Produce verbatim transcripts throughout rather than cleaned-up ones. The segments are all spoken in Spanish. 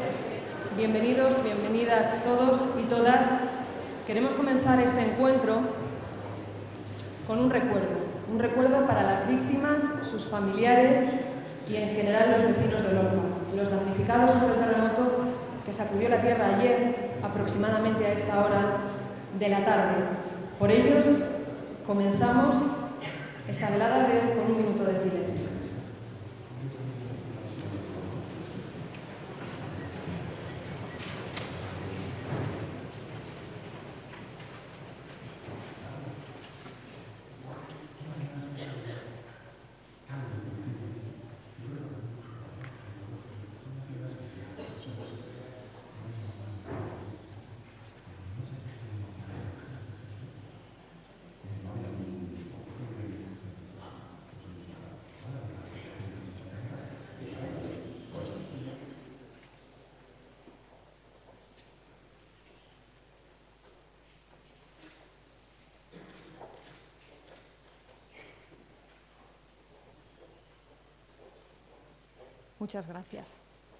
tardes, bienvenidos, bienvenidas todos y todas. Queremos comenzar este encuentro con un recuerdo, un recuerdo para las víctimas, sus familiares y en general los vecinos de Lorca, los damnificados por el terremoto que sacudió la tierra ayer aproximadamente a esta hora de la tarde. Por ellos comenzamos esta velada de hoy con un minuto de silencio. Muchas gracias.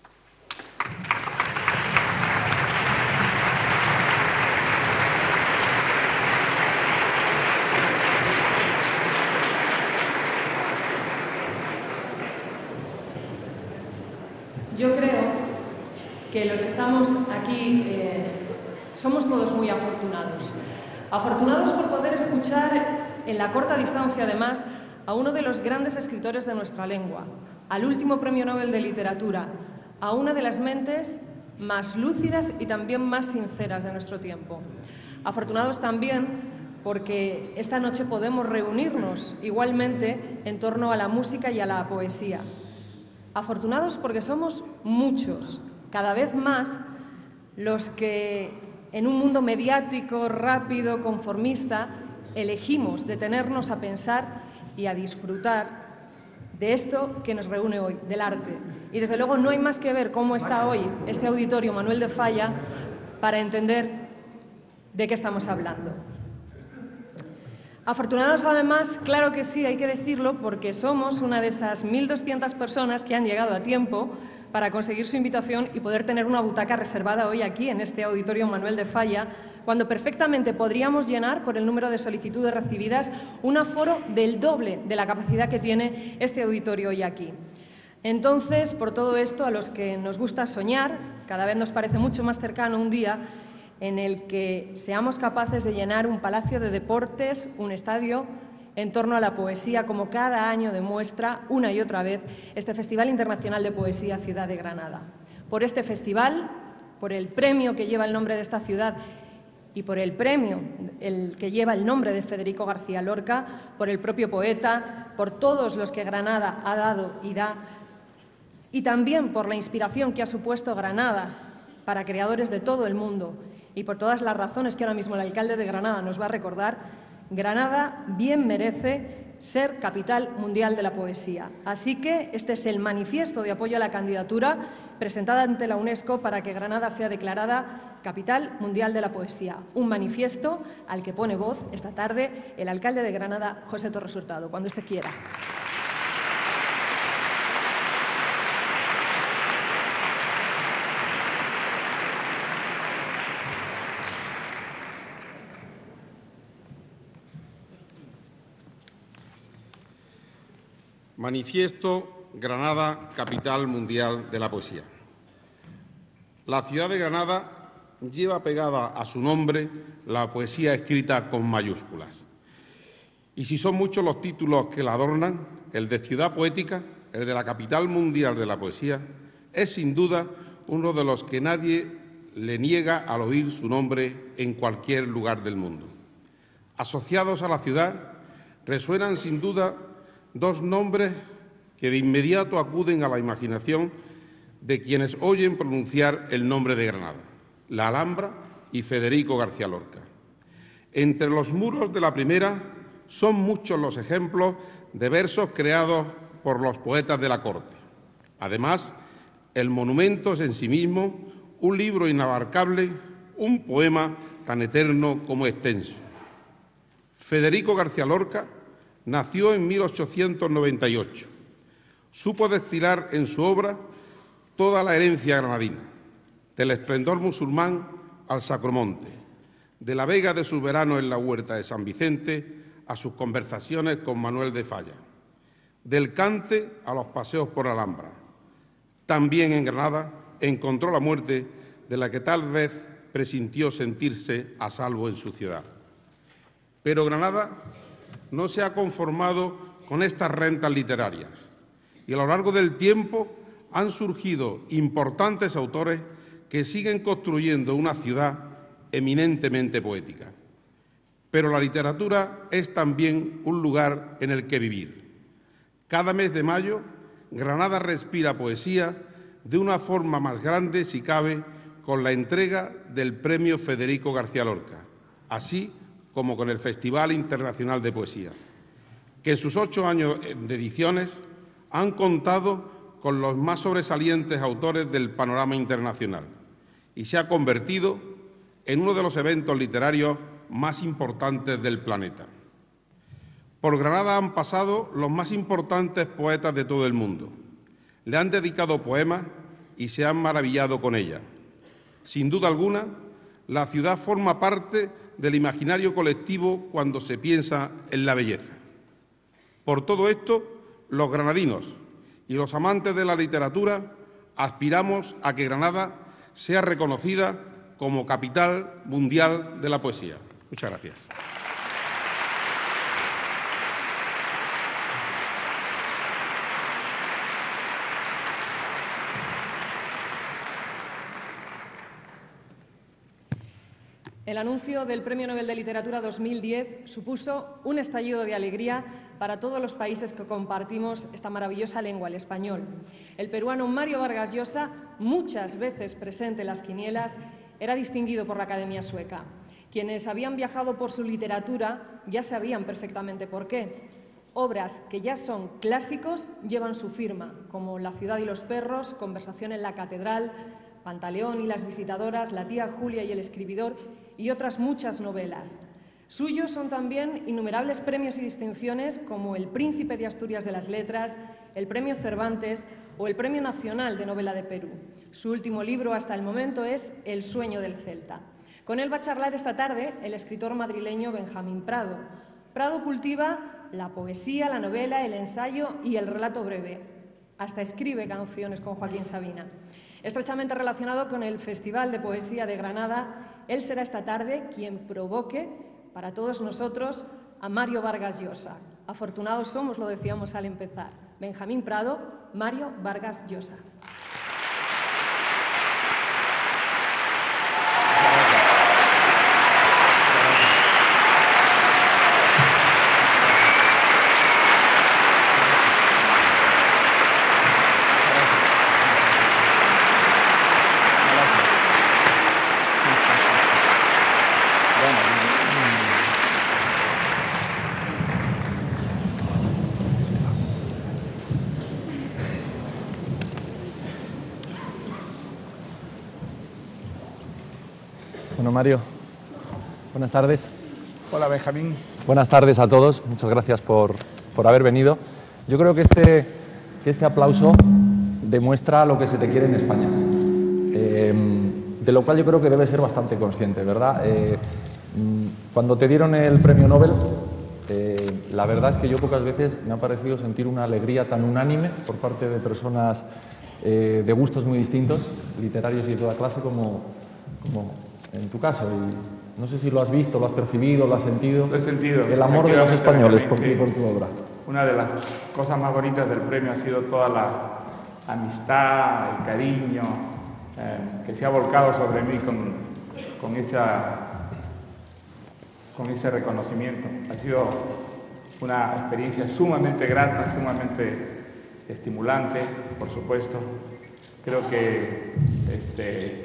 Yo creo que los que estamos aquí eh, somos todos muy afortunados. Afortunados por poder escuchar en la corta distancia, además, a uno de los grandes escritores de nuestra lengua, al último Premio Nobel de Literatura, a una de las mentes más lúcidas y también más sinceras de nuestro tiempo. Afortunados también porque esta noche podemos reunirnos igualmente en torno a la música y a la poesía. Afortunados porque somos muchos, cada vez más, los que en un mundo mediático, rápido, conformista, elegimos detenernos a pensar y a disfrutar de esto que nos reúne hoy, del arte. Y desde luego no hay más que ver cómo está hoy este auditorio Manuel de Falla para entender de qué estamos hablando. Afortunados además, claro que sí, hay que decirlo, porque somos una de esas mil doscientas personas que han llegado a tiempo para conseguir su invitación y poder tener una butaca reservada hoy aquí, en este auditorio Manuel de Falla, cuando perfectamente podríamos llenar, por el número de solicitudes recibidas, un aforo del doble de la capacidad que tiene este auditorio hoy aquí. Entonces, por todo esto, a los que nos gusta soñar, cada vez nos parece mucho más cercano un día en el que seamos capaces de llenar un palacio de deportes, un estadio, en torno a la poesía, como cada año demuestra una y otra vez este Festival Internacional de Poesía Ciudad de Granada. Por este festival, por el premio que lleva el nombre de esta ciudad y por el premio el que lleva el nombre de Federico García Lorca, por el propio poeta, por todos los que Granada ha dado y da, y también por la inspiración que ha supuesto Granada para creadores de todo el mundo y por todas las razones que ahora mismo el alcalde de Granada nos va a recordar, Granada bien merece ser capital mundial de la poesía. Así que este es el manifiesto de apoyo a la candidatura presentada ante la UNESCO para que Granada sea declarada capital mundial de la poesía. Un manifiesto al que pone voz esta tarde el alcalde de Granada, José Torres Hurtado, cuando usted quiera. Manifiesto Granada, capital mundial de la poesía. La ciudad de Granada lleva pegada a su nombre la poesía escrita con mayúsculas. Y si son muchos los títulos que la adornan, el de ciudad poética, el de la capital mundial de la poesía, es sin duda uno de los que nadie le niega al oír su nombre en cualquier lugar del mundo. Asociados a la ciudad resuenan sin duda dos nombres que de inmediato acuden a la imaginación de quienes oyen pronunciar el nombre de Granada, la Alhambra y Federico García Lorca. Entre los muros de la primera son muchos los ejemplos de versos creados por los poetas de la corte. Además, el monumento es en sí mismo un libro inabarcable, un poema tan eterno como extenso. Federico García Lorca nació en mil ochocientos noventa y ocho. Supo destilar en su obra toda la herencia granadina, del esplendor musulmán al Sacromonte, de la vega de sus veranos en la huerta de San Vicente a sus conversaciones con Manuel de Falla, del cante a los paseos por Alhambra. También en Granada encontró la muerte de la que tal vez presintió sentirse a salvo en su ciudad. Pero Granada no se ha conformado con estas rentas literarias y a lo largo del tiempo han surgido importantes autores que siguen construyendo una ciudad eminentemente poética. Pero la literatura es también un lugar en el que vivir. Cada mes de mayo, Granada respira poesía de una forma más grande, si cabe, con la entrega del Premio Federico García Lorca, así como con el Festival Internacional de Poesía, que en sus ocho años de ediciones han contado con los más sobresalientes autores del panorama internacional y se ha convertido en uno de los eventos literarios más importantes del planeta. Por Granada han pasado los más importantes poetas de todo el mundo. Le han dedicado poemas y se han maravillado con ella. Sin duda alguna, la ciudad forma parte del imaginario colectivo cuando se piensa en la belleza. Por todo esto, los granadinos y los amantes de la literatura aspiramos a que Granada sea reconocida como capital mundial de la poesía. Muchas gracias. El anuncio del Premio Nobel de Literatura dos mil diez supuso un estallido de alegría para todos los países que compartimos esta maravillosa lengua, el español. El peruano Mario Vargas Llosa, muchas veces presente en las quinielas, era distinguido por la Academia Sueca. Quienes habían viajado por su literatura ya sabían perfectamente por qué. Obras que ya son clásicos llevan su firma, como La ciudad y los perros, Conversación en la catedral, Pantaleón y las visitadoras, La tía Julia y el escribidor y otras muchas novelas. Suyos son también innumerables premios y distinciones como el Príncipe de Asturias de las Letras, el Premio Cervantes o el Premio Nacional de Novela de Perú. Su último libro hasta el momento es El sueño del Celta. Con él va a charlar esta tarde el escritor madrileño Benjamín Prado. Prado cultiva la poesía, la novela, el ensayo y el relato breve. Hasta escribe canciones con Joaquín Sabina. Estrechamente relacionado con el Festival de Poesía de Granada, él será esta tarde quien provoque para todos nosotros a Mario Vargas Llosa. Afortunados somos, lo decíamos al empezar. Benjamín Prado, Mario Vargas Llosa. Bueno, Mario, buenas tardes. Hola, Benjamín. Buenas tardes a todos. Muchas gracias por, por haber venido. Yo creo que este, que este aplauso demuestra lo que se te quiere en España, eh, de lo cual yo creo que debes ser bastante consciente, ¿verdad? Eh, cuando te dieron el premio Nobel, eh, la verdad es que yo pocas veces me ha parecido sentir una alegría tan unánime por parte de personas eh, de gustos muy distintos, literarios y de toda clase, como, como en tu caso. Y no sé si lo has visto, lo has percibido, lo has sentido. Lo he sentido. El amor de los españoles por, sí. por tu obra. Una de las cosas más bonitas del premio ha sido toda la amistad, el cariño eh, que se ha volcado sobre mí con, con, esa, con ese reconocimiento. Ha sido una experiencia sumamente grata, sumamente estimulante, por supuesto. Creo que este,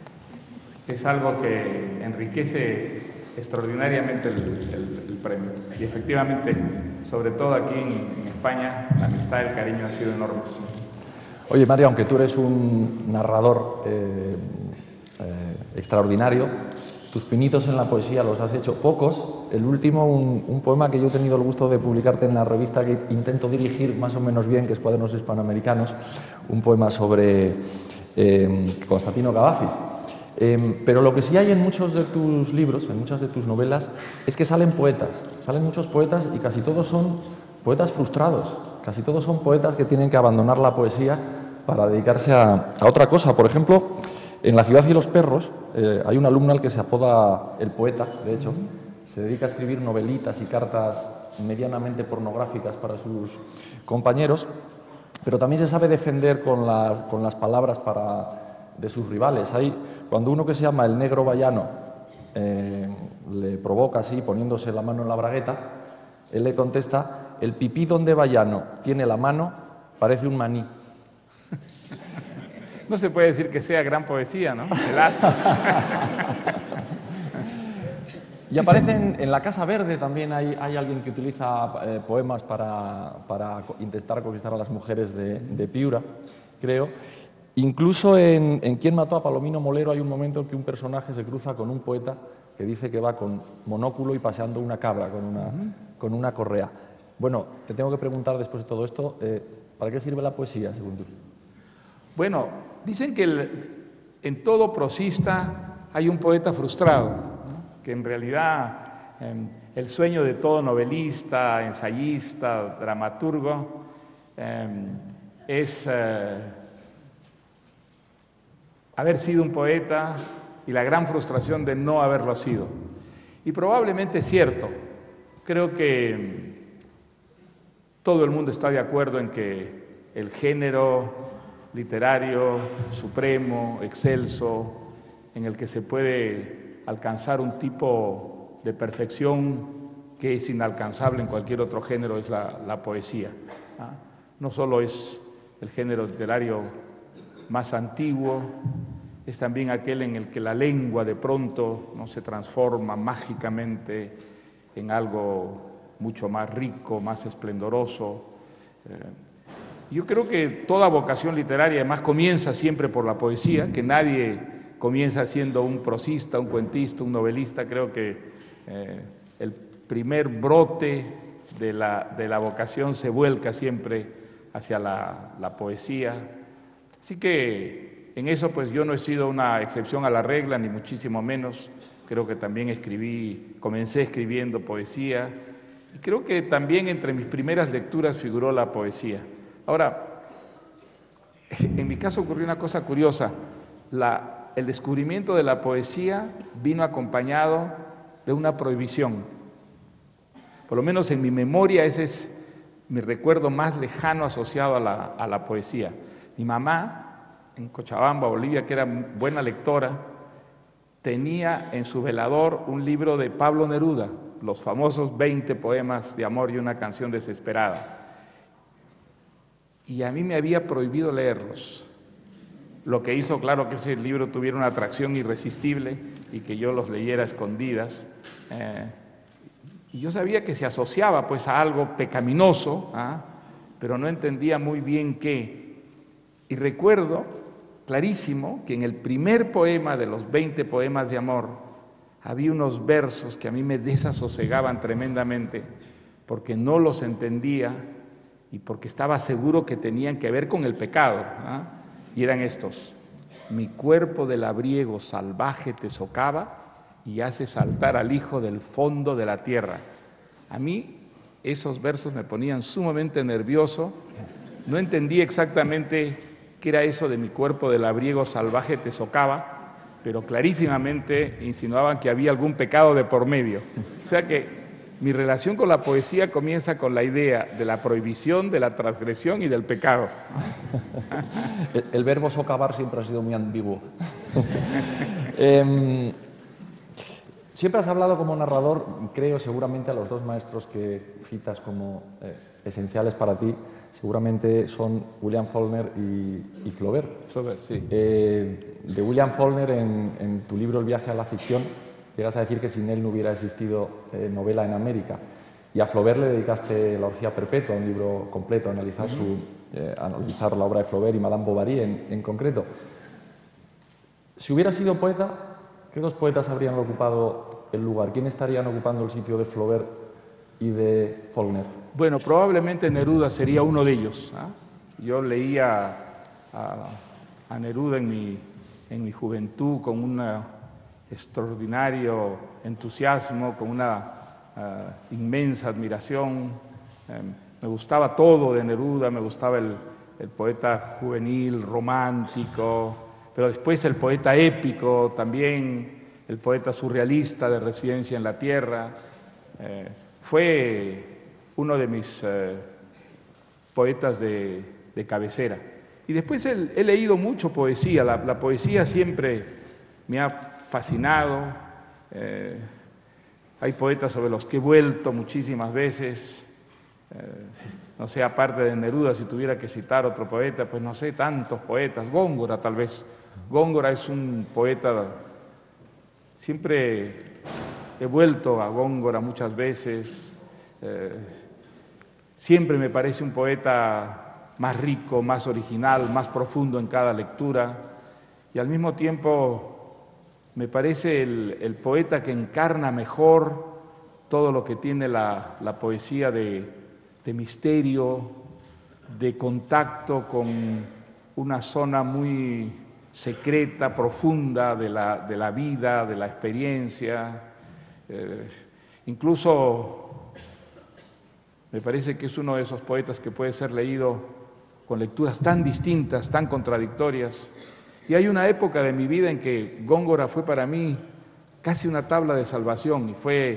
es algo que enriquece extraordinariamente el, el, el premio. Y efectivamente, sobre todo aquí en, en España, la amistad y el cariño han sido enormes. Oye, Mario, aunque tú eres un narrador eh, eh, extraordinario, tus pinitos en la poesía los has hecho pocos. El último, un, un poema que yo he tenido el gusto de publicarte en la revista que intento dirigir más o menos bien, que es Cuadernos Hispanoamericanos, un poema sobre eh, que Constantino Cavafis. Eh, pero lo que sí hay en muchos de tus libros, en muchas de tus novelas, es que salen poetas, salen muchos poetas y casi todos son poetas frustrados, casi todos son poetas que tienen que abandonar la poesía para dedicarse a, a otra cosa. Por ejemplo, en La ciudad y los perros eh, hay un alumno al que se apoda el poeta, de hecho, se dedica a escribir novelitas y cartas medianamente pornográficas para sus compañeros, pero también se sabe defender con las, con las palabras para, de sus rivales. Hay, cuando uno que se llama el negro Bayano eh, le provoca así, poniéndose la mano en la bragueta, él le contesta: el pipí donde Bayano tiene la mano parece un maní. No se puede decir que sea gran poesía, ¿no? El as. Y aparece en, en La Casa Verde también hay, hay alguien que utiliza eh, poemas para, para intentar conquistar a las mujeres de, de Piura, creo. Incluso en, en Quién mató a Palomino Molero hay un momento en que un personaje se cruza con un poeta que dice que va con monóculo y paseando una cabra con una, uh-huh. con una correa. Bueno, te tengo que preguntar después de todo esto, eh, ¿para qué sirve la poesía, según tú? Bueno, dicen que el, en todo prosista hay un poeta frustrado, ¿no? Que en realidad eh, el sueño de todo novelista, ensayista, dramaturgo eh, es eh, haber sido un poeta y la gran frustración de no haberlo sido. Y probablemente es cierto. Creo que todo el mundo está de acuerdo en que el género literario, supremo, excelso, en el que se puede alcanzar un tipo de perfección que es inalcanzable en cualquier otro género, es la, la poesía. ¿Ah? No solo es el género literario más antiguo, es también aquel en el que la lengua de pronto no se transforma mágicamente en algo mucho más rico, más esplendoroso. Eh, Yo creo que toda vocación literaria además comienza siempre por la poesía, que nadie comienza siendo un prosista, un cuentista, un novelista. Creo que eh, el primer brote de la, de la vocación se vuelca siempre hacia la, la poesía. Así que en eso pues yo no he sido una excepción a la regla, ni muchísimo menos. Creo que también escribí, comencé escribiendo poesía, y creo que también entre mis primeras lecturas figuró la poesía. Ahora, en mi caso ocurrió una cosa curiosa. La, el descubrimiento de la poesía vino acompañado de una prohibición. Por lo menos en mi memoria ese es mi recuerdo más lejano asociado a la, a la poesía. Mi mamá, en Cochabamba, Bolivia, que era buena lectora, tenía en su velador un libro de Pablo Neruda, los famosos veinte poemas de amor y una canción desesperada. Y a mí me había prohibido leerlos, lo que hizo, claro, que ese libro tuviera una atracción irresistible y que yo los leyera a escondidas. Eh, y yo sabía que se asociaba pues a algo pecaminoso, ¿ah? Pero no entendía muy bien qué. Y recuerdo clarísimo que en el primer poema de los veinte poemas de amor había unos versos que a mí me desasosegaban tremendamente porque no los entendía y porque estaba seguro que tenían que ver con el pecado, ¿ah? Y eran estos: mi cuerpo de labriego salvaje te socava y hace saltar al hijo del fondo de la tierra. A mí esos versos me ponían sumamente nervioso, no entendí exactamente qué era eso de mi cuerpo de labriego salvaje te socava, pero clarísimamente insinuaban que había algún pecado de por medio. O sea que mi relación con la poesía comienza con la idea de la prohibición, de la transgresión y del pecado. El, el verbo socavar siempre ha sido muy ambiguo. eh, siempre has hablado como narrador, creo, seguramente a los dos maestros que citas como eh, esenciales para ti, seguramente son William Faulkner y, y Flaubert. Flaubert, sí. Eh, de William Faulkner, en, en tu libro El viaje a la ficción, llegas a decir que sin él no hubiera existido eh, novela en América. Y a Flaubert le dedicaste La orgía perpetua, un libro completo, a analizar, uh-huh. su, eh, analizar la obra de Flaubert y Madame Bovary en, en concreto. Si hubiera sido poeta, ¿qué dos poetas habrían ocupado el lugar? ¿Quién estarían ocupando el sitio de Flaubert y de Faulkner? Bueno, probablemente Neruda sería uno de ellos, ¿ah? Yo leía a, a Neruda en mi, en mi juventud con un extraordinario entusiasmo, con una uh, inmensa admiración. Eh, me gustaba todo de Neruda, me gustaba el, el poeta juvenil, romántico, pero después el poeta épico también, el poeta surrealista de Residencia en la Tierra. Eh, fue uno de mis eh, poetas de, de cabecera. Y después he, he leído mucho poesía, la, la poesía siempre me ha fascinado. Eh, hay poetas sobre los que he vuelto muchísimas veces. Eh, no sé, aparte de Neruda, si tuviera que citar otro poeta, pues no sé, tantos poetas. Góngora tal vez. Góngora es un poeta, siempre he vuelto a Góngora muchas veces. Eh, siempre me parece un poeta más rico, más original, más profundo en cada lectura, y al mismo tiempo me parece el, el poeta que encarna mejor todo lo que tiene la, la poesía de, de misterio, de contacto con una zona muy secreta, profunda de la, de la vida, de la experiencia. Eh, incluso me parece que es uno de esos poetas que puede ser leído con lecturas tan distintas, tan contradictorias. Y hay una época de mi vida en que Góngora fue para mí casi una tabla de salvación, y fue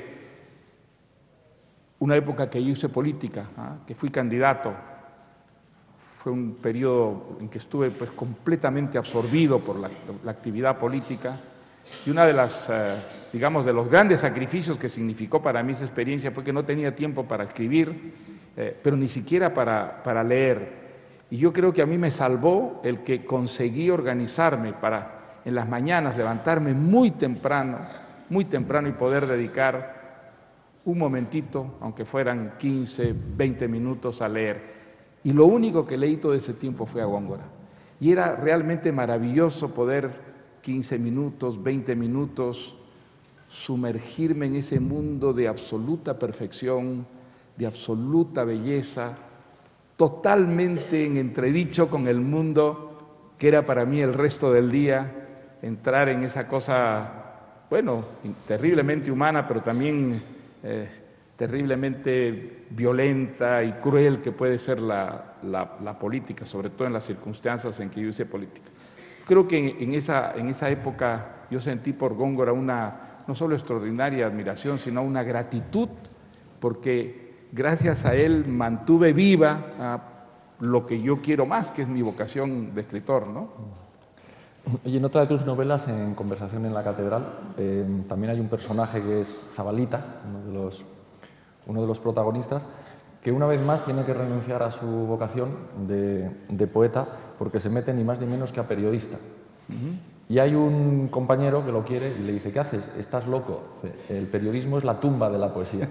una época que yo hice política, ¿ah? que fui candidato. Fue un periodo en que estuve pues, completamente absorbido por la, la actividad política, y una de las, eh, digamos, de los grandes sacrificios que significó para mí esa experiencia fue que no tenía tiempo para escribir, eh, pero ni siquiera para, para leer. Y yo creo que a mí me salvó el que conseguí organizarme para en las mañanas levantarme muy temprano, muy temprano y poder dedicar un momentito, aunque fueran quince, veinte minutos a leer. Y lo único que leí todo ese tiempo fue a Góngora. Y era realmente maravilloso poder quince minutos, veinte minutos, sumergirme en ese mundo de absoluta perfección, de absoluta belleza, totalmente en entredicho con el mundo que era para mí el resto del día, entrar en esa cosa, bueno, terriblemente humana, pero también eh, terriblemente violenta y cruel que puede ser la, la, la política, sobre todo en las circunstancias en que yo hice política. Creo que en, en, esa, en esa época yo sentí por Góngora una no solo extraordinaria admiración, sino una gratitud, porque gracias a él mantuve viva uh, lo que yo quiero más, que es mi vocación de escritor, ¿no? Y en otra de tus novelas, en Conversación en la Catedral, eh, también hay un personaje que es Zabalita, uno de los, uno de los protagonistas, que una vez más tiene que renunciar a su vocación de, de poeta porque se mete ni más ni menos que a periodista. Uh-huh. Y hay un compañero que lo quiere y le dice: ¿qué haces? ¿Estás loco? El periodismo es la tumba de la poesía.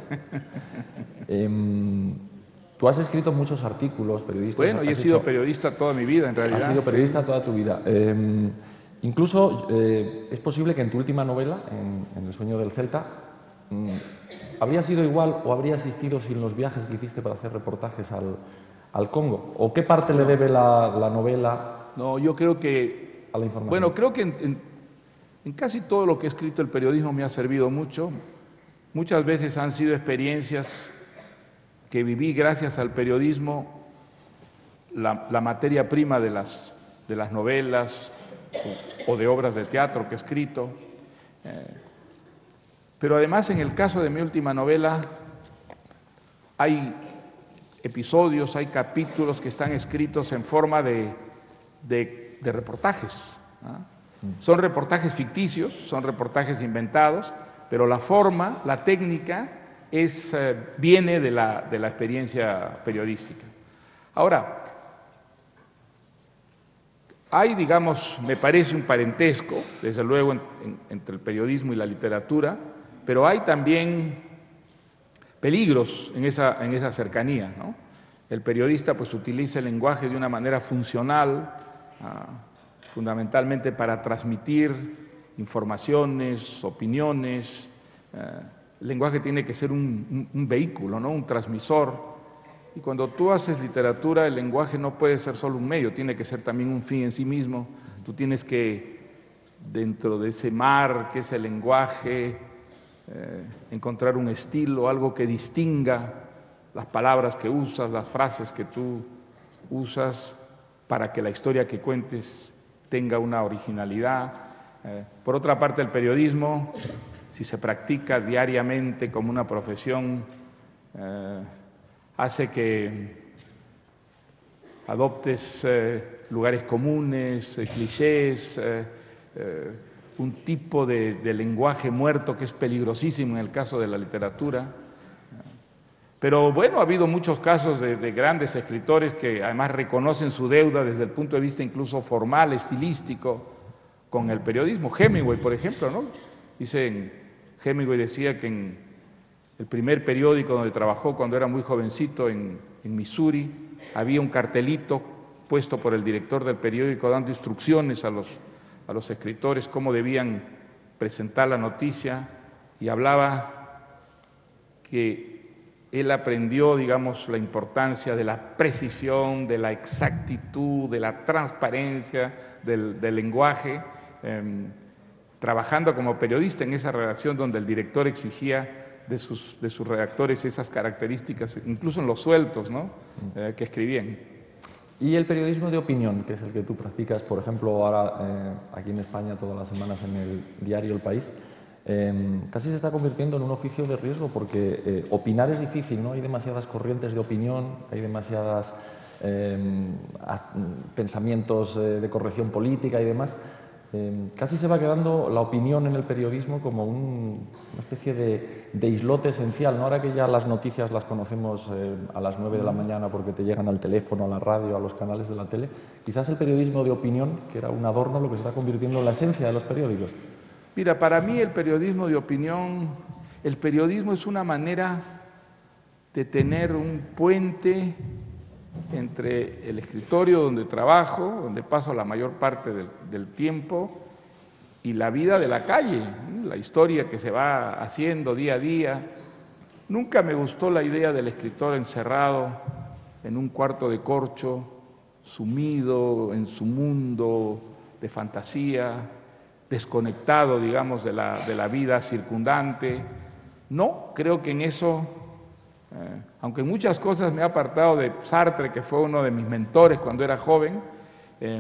eh, tú has escrito muchos artículos periodísticos. Bueno, y he sido hecho, periodista toda mi vida, en realidad. Has sido periodista toda tu vida. Eh, incluso eh, es posible que en tu última novela, en, en El sueño del Celta, mm, ¿habría sido igual o habría existido sin los viajes que hiciste para hacer reportajes al, al Congo? ¿O qué parte no. le debe la, la novela? No, yo creo que... a la información. Bueno, creo que en, en, en casi todo lo que he escrito el periodismo me ha servido mucho. Muchas veces han sido experiencias que viví gracias al periodismo, la, la materia prima de las, de las novelas o, o de obras de teatro que he escrito. Eh, Pero además, en el caso de mi última novela, hay episodios, hay capítulos que están escritos en forma de, de, de reportajes, ¿no? Son reportajes ficticios, son reportajes inventados, pero la forma, la técnica, es, eh, viene de la, de la experiencia periodística. Ahora, hay, digamos, me parece un parentesco, desde luego, en, en, entre el periodismo y la literatura, pero hay también peligros en esa, en esa cercanía, ¿no? El periodista pues utiliza el lenguaje de una manera funcional, uh, fundamentalmente para transmitir informaciones, opiniones. Uh, el lenguaje tiene que ser un, un, un vehículo, ¿no? Un transmisor. Y cuando tú haces literatura, el lenguaje no puede ser solo un medio, tiene que ser también un fin en sí mismo. tú tienes que, dentro de ese mar que es el lenguaje, eh, encontrar un estilo, algo que distinga las palabras que usas, las frases que tú usas, para que la historia que cuentes tenga una originalidad. Eh, por otra parte, el periodismo, si se practica diariamente como una profesión, eh, hace que adoptes eh, lugares comunes, eh, clichés, eh, eh, un tipo de, de lenguaje muerto que es peligrosísimo en el caso de la literatura. Pero bueno, ha habido muchos casos de, de grandes escritores que además reconocen su deuda desde el punto de vista incluso formal, estilístico, con el periodismo. Hemingway, por ejemplo, ¿no? Dicen, Hemingway decía que en el primer periódico donde trabajó cuando era muy jovencito en, en Missouri, había un cartelito puesto por el director del periódico dando instrucciones a los, a los escritores cómo debían presentar la noticia, y hablaba que él aprendió, digamos, la importancia de la precisión, de la exactitud, de la transparencia del, del lenguaje, eh, trabajando como periodista en esa redacción donde el director exigía de sus, de sus redactores esas características, incluso en los sueltos, ¿no? eh, que escribían. Y el periodismo de opinión, que es el que tú practicas, por ejemplo, ahora eh, aquí en España todas las semanas en el diario El País, eh, casi se está convirtiendo en un oficio de riesgo porque eh, opinar es difícil, ¿no? Hay demasiadas corrientes de opinión, hay demasiadas eh, pensamientos eh, de corrección política y demás. Eh, casi se va quedando la opinión en el periodismo como un, una especie de, de islote esencial, ¿no? Ahora que ya las noticias las conocemos eh, a las nueve de la mañana porque te llegan al teléfono, a la radio, a los canales de la tele, quizás el periodismo de opinión, que era un adorno, lo que se está convirtiendo en la esencia de los periódicos. Mira, para mí el periodismo de opinión, el periodismo es una manera de tener un puente entre el escritorio donde trabajo, donde paso la mayor parte del, del tiempo, y la vida de la calle, la historia que se va haciendo día a día. Nunca me gustó la idea del escritor encerrado en un cuarto de corcho, sumido en su mundo de fantasía, desconectado, digamos, de la, de la vida circundante. No, creo que en eso, eh, aunque en muchas cosas me he apartado de Sartre, que fue uno de mis mentores cuando era joven, eh,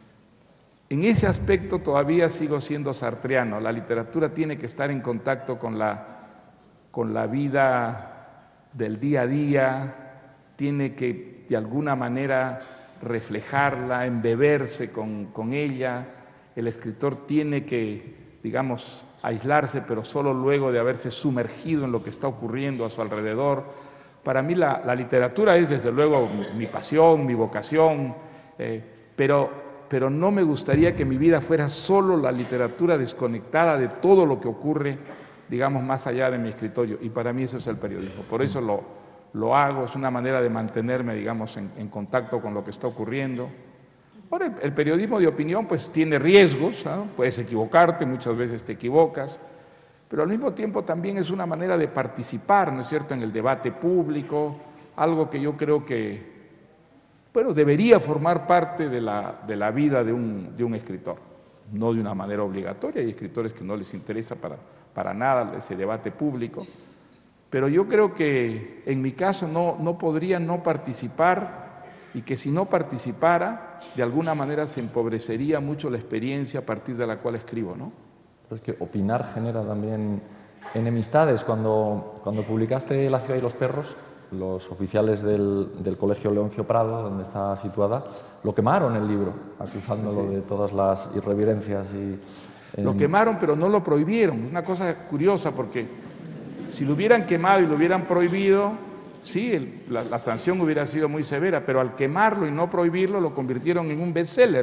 en ese aspecto todavía sigo siendo sartreano. La literatura tiene que estar en contacto con la, con la vida del día a día, tiene que de alguna manera reflejarla, embeberse con, con ella. El escritor tiene que, digamos, aislarse, pero solo luego de haberse sumergido en lo que está ocurriendo a su alrededor. Para mí la, la literatura es, desde luego, mi, mi pasión, mi vocación, eh, pero, pero no me gustaría que mi vida fuera solo la literatura desconectada de todo lo que ocurre, digamos, más allá de mi escritorio. Y para mí eso es el periodismo. Por eso lo, lo hago, es una manera de mantenerme, digamos, en, en contacto con lo que está ocurriendo. Ahora, el, el periodismo de opinión pues tiene riesgos, ¿no? Puedes equivocarte, muchas veces te equivocas, pero al mismo tiempo también es una manera de participar, ¿no es cierto?, en el debate público, algo que yo creo que, bueno, debería formar parte de la, de la vida de un, de un escritor, no de una manera obligatoria. Hay escritores que no les interesa para, para nada ese debate público, pero yo creo que en mi caso no, no podría no participar, y que si no participara, de alguna manera se empobrecería mucho la experiencia a partir de la cual escribo, ¿no? Es que opinar genera también enemistades. Cuando, cuando publicaste La ciudad y los perros, los oficiales del, del Colegio Leoncio Prado, donde está situada, lo quemaron el libro, acusándolo sí. de todas las irreverencias. Y, eh... Lo quemaron, pero no lo prohibieron. Una cosa curiosa, porque si lo hubieran quemado y lo hubieran prohibido, sí, el, la, la sanción hubiera sido muy severa, pero al quemarlo y no prohibirlo lo convirtieron en un bestseller.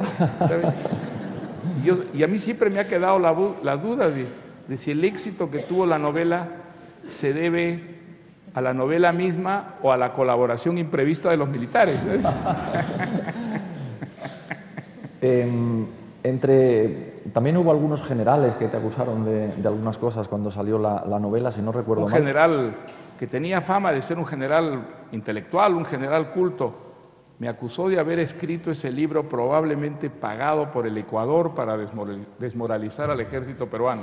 y, yo, y a mí siempre me ha quedado la, la duda de, de si el éxito que tuvo la novela se debe a la novela misma o a la colaboración imprevista de los militares. eh, entre, también hubo algunos generales que te acusaron de, de algunas cosas cuando salió la, la novela, si no recuerdo un mal. General que tenía fama de ser un general intelectual, un general culto, me acusó de haber escrito ese libro probablemente pagado por el Ecuador para desmoralizar al ejército peruano.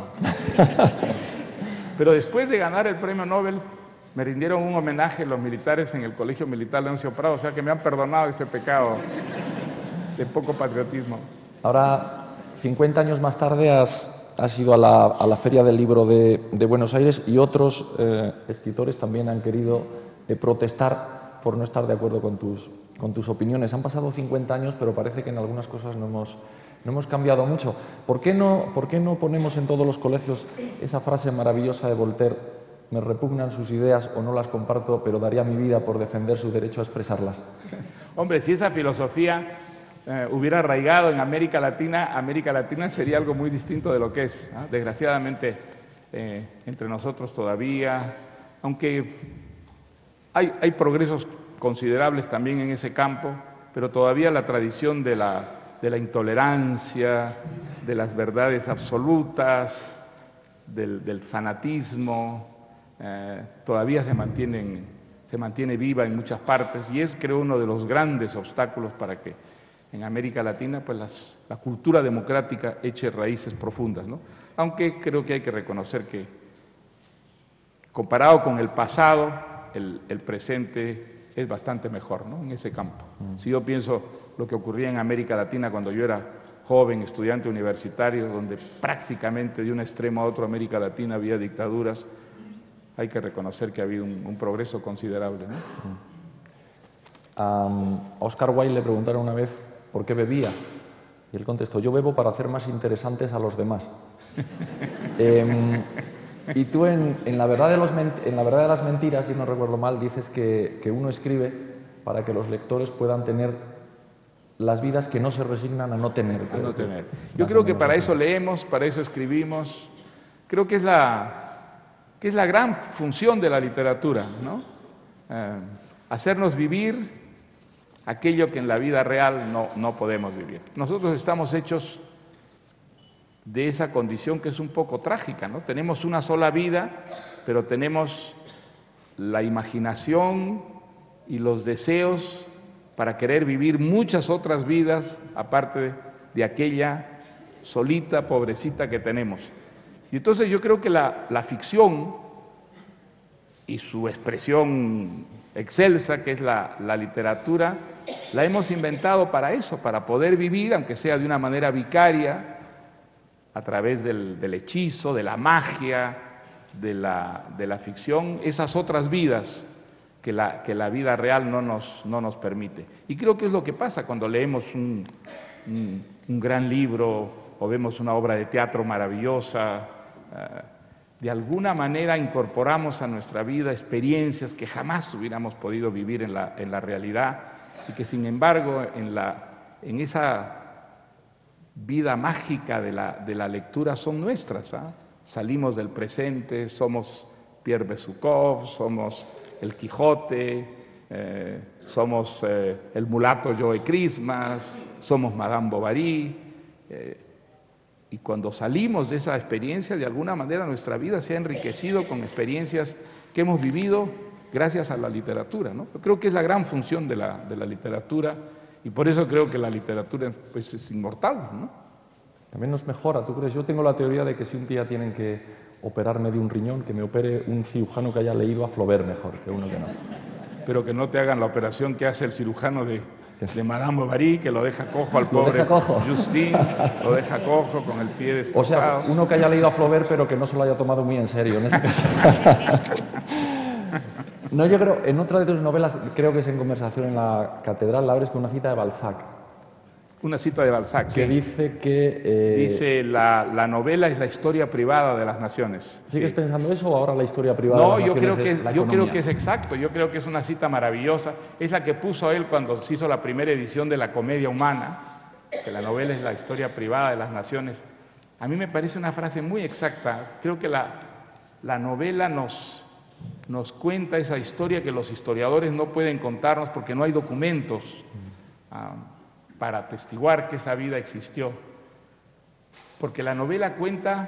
Pero después de ganar el premio Nobel, me rindieron un homenaje los militares en el Colegio Militar Leoncio Prado, o sea que me han perdonado ese pecado de poco patriotismo. Ahora, cincuenta años más tarde, has, has ido a la, a la Feria del Libro de, de Buenos Aires y otros eh, escritores también han querido eh, protestar por no estar de acuerdo con tus, con tus opiniones. Han pasado cincuenta años, pero parece que en algunas cosas no hemos, no hemos cambiado mucho. ¿Por qué no, por qué no ponemos en todos los colegios esa frase maravillosa de Voltaire: me repugnan sus ideas o no las comparto, pero daría mi vida por defender su derecho a expresarlas? Hombre, si esa filosofía eh, hubiera arraigado en América Latina, América Latina sería algo muy distinto de lo que es, ¿no? Desgraciadamente, eh, entre nosotros todavía, aunque hay, hay progresos considerables también en ese campo, pero todavía la tradición de la, de la intolerancia, de las verdades absolutas, del, del fanatismo, eh, todavía se mantienen, se mantiene viva en muchas partes, y es, creo, uno de los grandes obstáculos para que en América Latina pues las, la cultura democrática eche raíces profundas, ¿no? Aunque creo que hay que reconocer que, comparado con el pasado, el, el presente es bastante mejor, ¿no?, en ese campo. Mm. Si yo pienso lo que ocurría en América Latina cuando yo era joven, estudiante universitario, donde prácticamente de un extremo a otro América Latina había dictaduras, hay que reconocer que ha habido un, un progreso considerable, ¿no? A um, Oscar Wilde le preguntaron una vez por qué bebía, y él contestó: yo bebo para hacer más interesantes a los demás. eh, y tú en, en, la verdad de los, en la verdad de las mentiras, si no recuerdo mal, dices que, que uno escribe para que los lectores puedan tener las vidas que no se resignan a no tener. A no tener. Yo creo que para eso leemos, para eso escribimos. Creo que es la, que es la gran función de la literatura, ¿no? Eh, hacernos vivir aquello que en la vida real no, no podemos vivir. Nosotros estamos hechos de esa condición que es un poco trágica, ¿no? Tenemos una sola vida, pero tenemos la imaginación y los deseos para querer vivir muchas otras vidas aparte de, de aquella solita, pobrecita que tenemos. Y entonces yo creo que la, la ficción y su expresión excelsa, que es la, la literatura, la hemos inventado para eso, para poder vivir, aunque sea de una manera vicaria, a través del, del hechizo, de la magia, de la, de la ficción, esas otras vidas que la, que la vida real no nos, no nos permite. Y creo que es lo que pasa cuando leemos un, un, un gran libro o vemos una obra de teatro maravillosa. Uh, de alguna manera incorporamos a nuestra vida experiencias que jamás hubiéramos podido vivir en la, en la realidad, y que sin embargo en, la, en esa vida mágica de la, de la lectura son nuestras, ¿eh? Salimos del presente, somos Pierre Bezukhov, somos el Quijote, eh, somos eh, el mulato Joe Christmas, somos Madame Bovary, eh, y cuando salimos de esa experiencia, de alguna manera nuestra vida se ha enriquecido con experiencias que hemos vivido gracias a la literatura, ¿no? Yo creo que es la gran función de la, de la literatura, y por eso creo que la literatura pues, es inmortal, ¿no? También nos mejora, ¿tú crees? Yo tengo la teoría de que si un día tienen que operarme de un riñón, que me opere un cirujano que haya leído a Flaubert mejor que uno que no. Pero que no te hagan la operación que hace el cirujano de, de Madame Bovary, que lo deja cojo al pobre ¿Lo deja cojo? Justin, lo deja cojo con el pie destrozado. O sea, uno que haya leído a Flaubert pero que no se lo haya tomado muy en serio en ese caso. No, yo creo, en otra de tus novelas, creo que es En conversación en la catedral, la abres con una cita de Balzac. Una cita de Balzac, que sí. dice que... Eh, dice, la, la novela es la historia privada de las naciones. ¿Sigues sí. pensando eso o ahora la historia privada no, de las yo naciones creo que es es, la yo economía? creo que es exacto, yo creo que es una cita maravillosa. Es la que puso él cuando se hizo la primera edición de La Comedia Humana, que la novela es la historia privada de las naciones. A mí me parece una frase muy exacta. Creo que la, la novela nos... nos cuenta esa historia que los historiadores no pueden contarnos porque no hay documentos uh, para atestiguar que esa vida existió. Porque la novela cuenta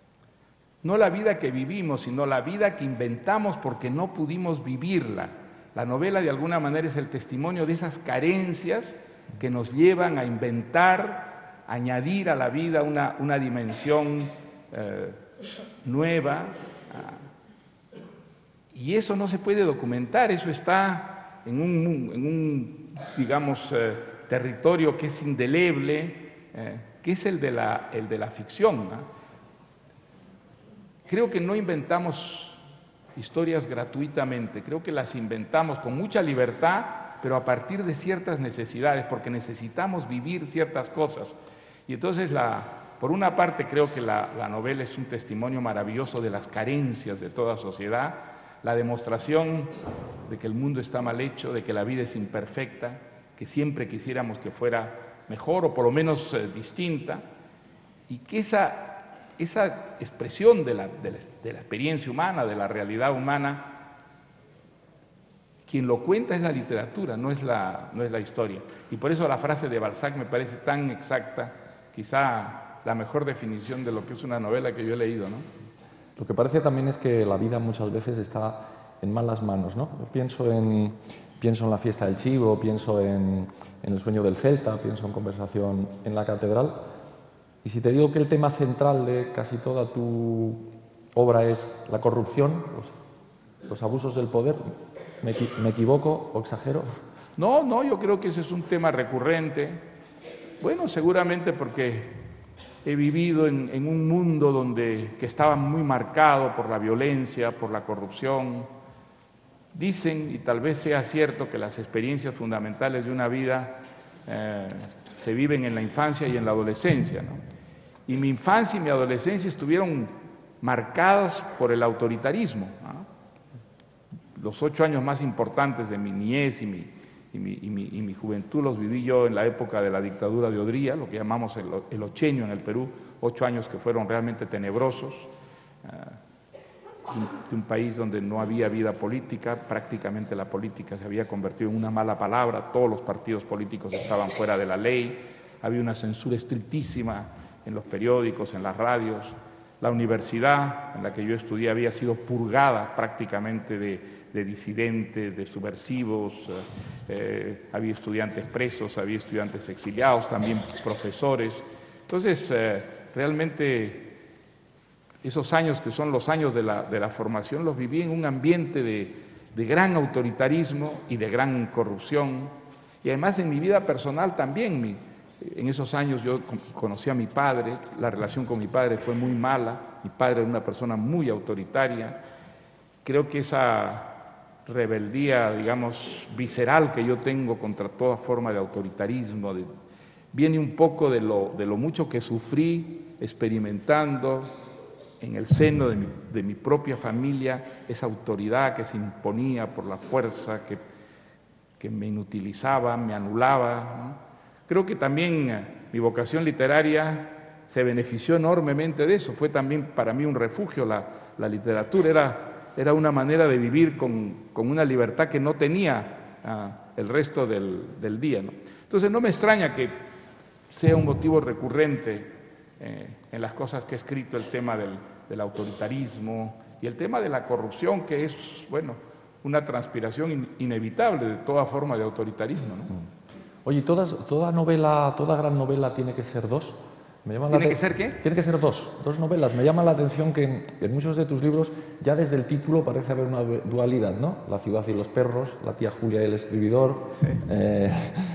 no la vida que vivimos, sino la vida que inventamos porque no pudimos vivirla. La novela de alguna manera es el testimonio de esas carencias que nos llevan a inventar, a añadir a la vida una, una dimensión eh, nueva. Y eso no se puede documentar, eso está en un, en un digamos, eh, territorio que es indeleble, eh, que es el de la, el de la ficción, ¿no? Creo que no inventamos historias gratuitamente, creo que las inventamos con mucha libertad, pero a partir de ciertas necesidades, porque necesitamos vivir ciertas cosas. Y entonces, la, por una parte, creo que la, la novela es un testimonio maravilloso de las carencias de toda sociedad, la demostración de que el mundo está mal hecho, de que la vida es imperfecta, que siempre quisiéramos que fuera mejor o por lo menos eh, distinta, y que esa... Esa expresión de la, de, la, de la experiencia humana, de la realidad humana, quien lo cuenta es la literatura, no es la, no es la historia. Y por eso la frase de Balzac me parece tan exacta, quizá la mejor definición de lo que es una novela que yo he leído, ¿no? Lo que parece también es que la vida muchas veces está en malas manos, ¿no? Yo pienso en, pienso en La fiesta del chivo, pienso en, en El sueño del Celta, pienso en Conversación en la catedral. Y si te digo que el tema central de casi toda tu obra es la corrupción, los, los abusos del poder, ¿me, ¿me equivoco o exagero? No, no, yo creo que ese es un tema recurrente. Bueno, seguramente porque he vivido en, en un mundo donde, que estaba muy marcado por la violencia, por la corrupción. Dicen, y tal vez sea cierto, que las experiencias fundamentales de una vida eh, se viven en la infancia y en la adolescencia, ¿no? Y mi infancia y mi adolescencia estuvieron marcadas por el autoritarismo, ¿no? Los ocho años más importantes de mi niñez y mi, y, mi, y, mi, y mi juventud los viví yo en la época de la dictadura de Odría, lo que llamamos el, el ocheño en el Perú, ocho años que fueron realmente tenebrosos, uh, de un país donde no había vida política, prácticamente la política se había convertido en una mala palabra, todos los partidos políticos estaban fuera de la ley, había una censura estrictísima en los periódicos, en las radios. La universidad en la que yo estudié había sido purgada prácticamente de, de disidentes, de subversivos, eh, eh, había estudiantes presos, había estudiantes exiliados, también profesores. Entonces, eh, realmente esos años que son los años de la, de la formación los viví en un ambiente de, de gran autoritarismo y de gran corrupción. Y además en mi vida personal también, mi, en esos años yo conocí a mi padre, la relación con mi padre fue muy mala, mi padre era una persona muy autoritaria. Creo que esa rebeldía, digamos, visceral que yo tengo contra toda forma de autoritarismo, de, viene un poco de lo, de lo mucho que sufrí experimentando en el seno de mi, de mi propia familia, esa autoridad que se imponía por la fuerza, que, que me inutilizaba, me anulaba, ¿no? Creo que también eh, mi vocación literaria se benefició enormemente de eso, fue también para mí un refugio, la, la literatura era, era una manera de vivir con, con una libertad que no tenía uh, el resto del, del día, ¿no? Entonces no me extraña que sea un motivo recurrente eh, en las cosas que he escrito el tema del, del autoritarismo y el tema de la corrupción, que es, bueno, una transpiración in, inevitable de toda forma de autoritarismo, ¿no? Oye, ¿todas, toda novela, toda gran novela tiene que ser dos? Me llama ¿Tiene la que ser qué? Tiene que ser dos, dos novelas. Me llama la atención que en, en muchos de tus libros ya desde el título parece haber una dualidad, ¿no? La ciudad y los perros, la tía Julia y el escribidor. Sí. Eh,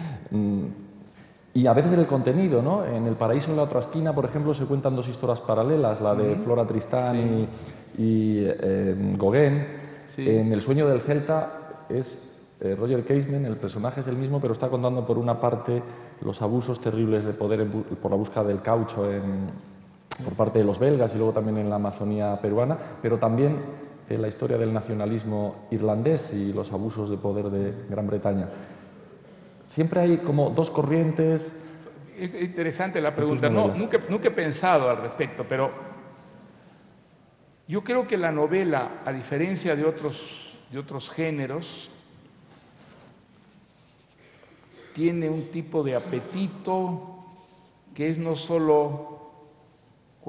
y a veces el contenido, ¿no? En El paraíso en la otra esquina, por ejemplo, se cuentan dos historias paralelas, la de uh-huh. Flora Tristán sí. y, y eh, Gauguin. Sí. En El sueño del Celta es... Eh, Roger Casement, el personaje es el mismo, pero está contando por una parte los abusos terribles de poder en, por la búsqueda del caucho en, por parte de los belgas y luego también en la Amazonía peruana, pero también eh, la historia del nacionalismo irlandés y los abusos de poder de Gran Bretaña. Siempre hay como dos corrientes. Es interesante la pregunta. No, nunca, nunca he pensado al respecto, pero yo creo que la novela, a diferencia de otros, de otros géneros, tiene un tipo de apetito que es no solo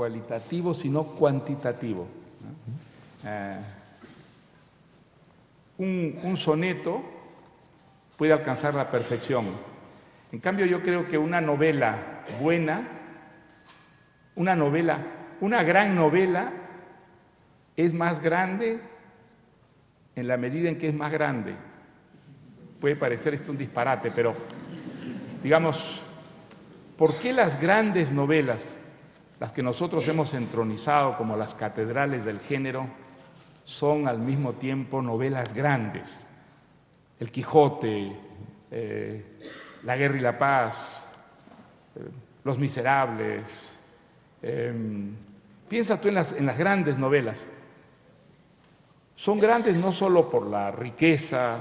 cualitativo, sino cuantitativo, ¿no? Eh, un, un soneto puede alcanzar la perfección. En cambio, yo creo que una novela buena, una novela, una gran novela, es más grande en la medida en que es más grande. Puede parecer esto un disparate, pero digamos, ¿por qué las grandes novelas, las que nosotros hemos entronizado como las catedrales del género, son al mismo tiempo novelas grandes? El Quijote, eh, La Guerra y la Paz, eh, Los Miserables. Eh, piensa tú en las, en las grandes novelas. Son grandes no solo por la riqueza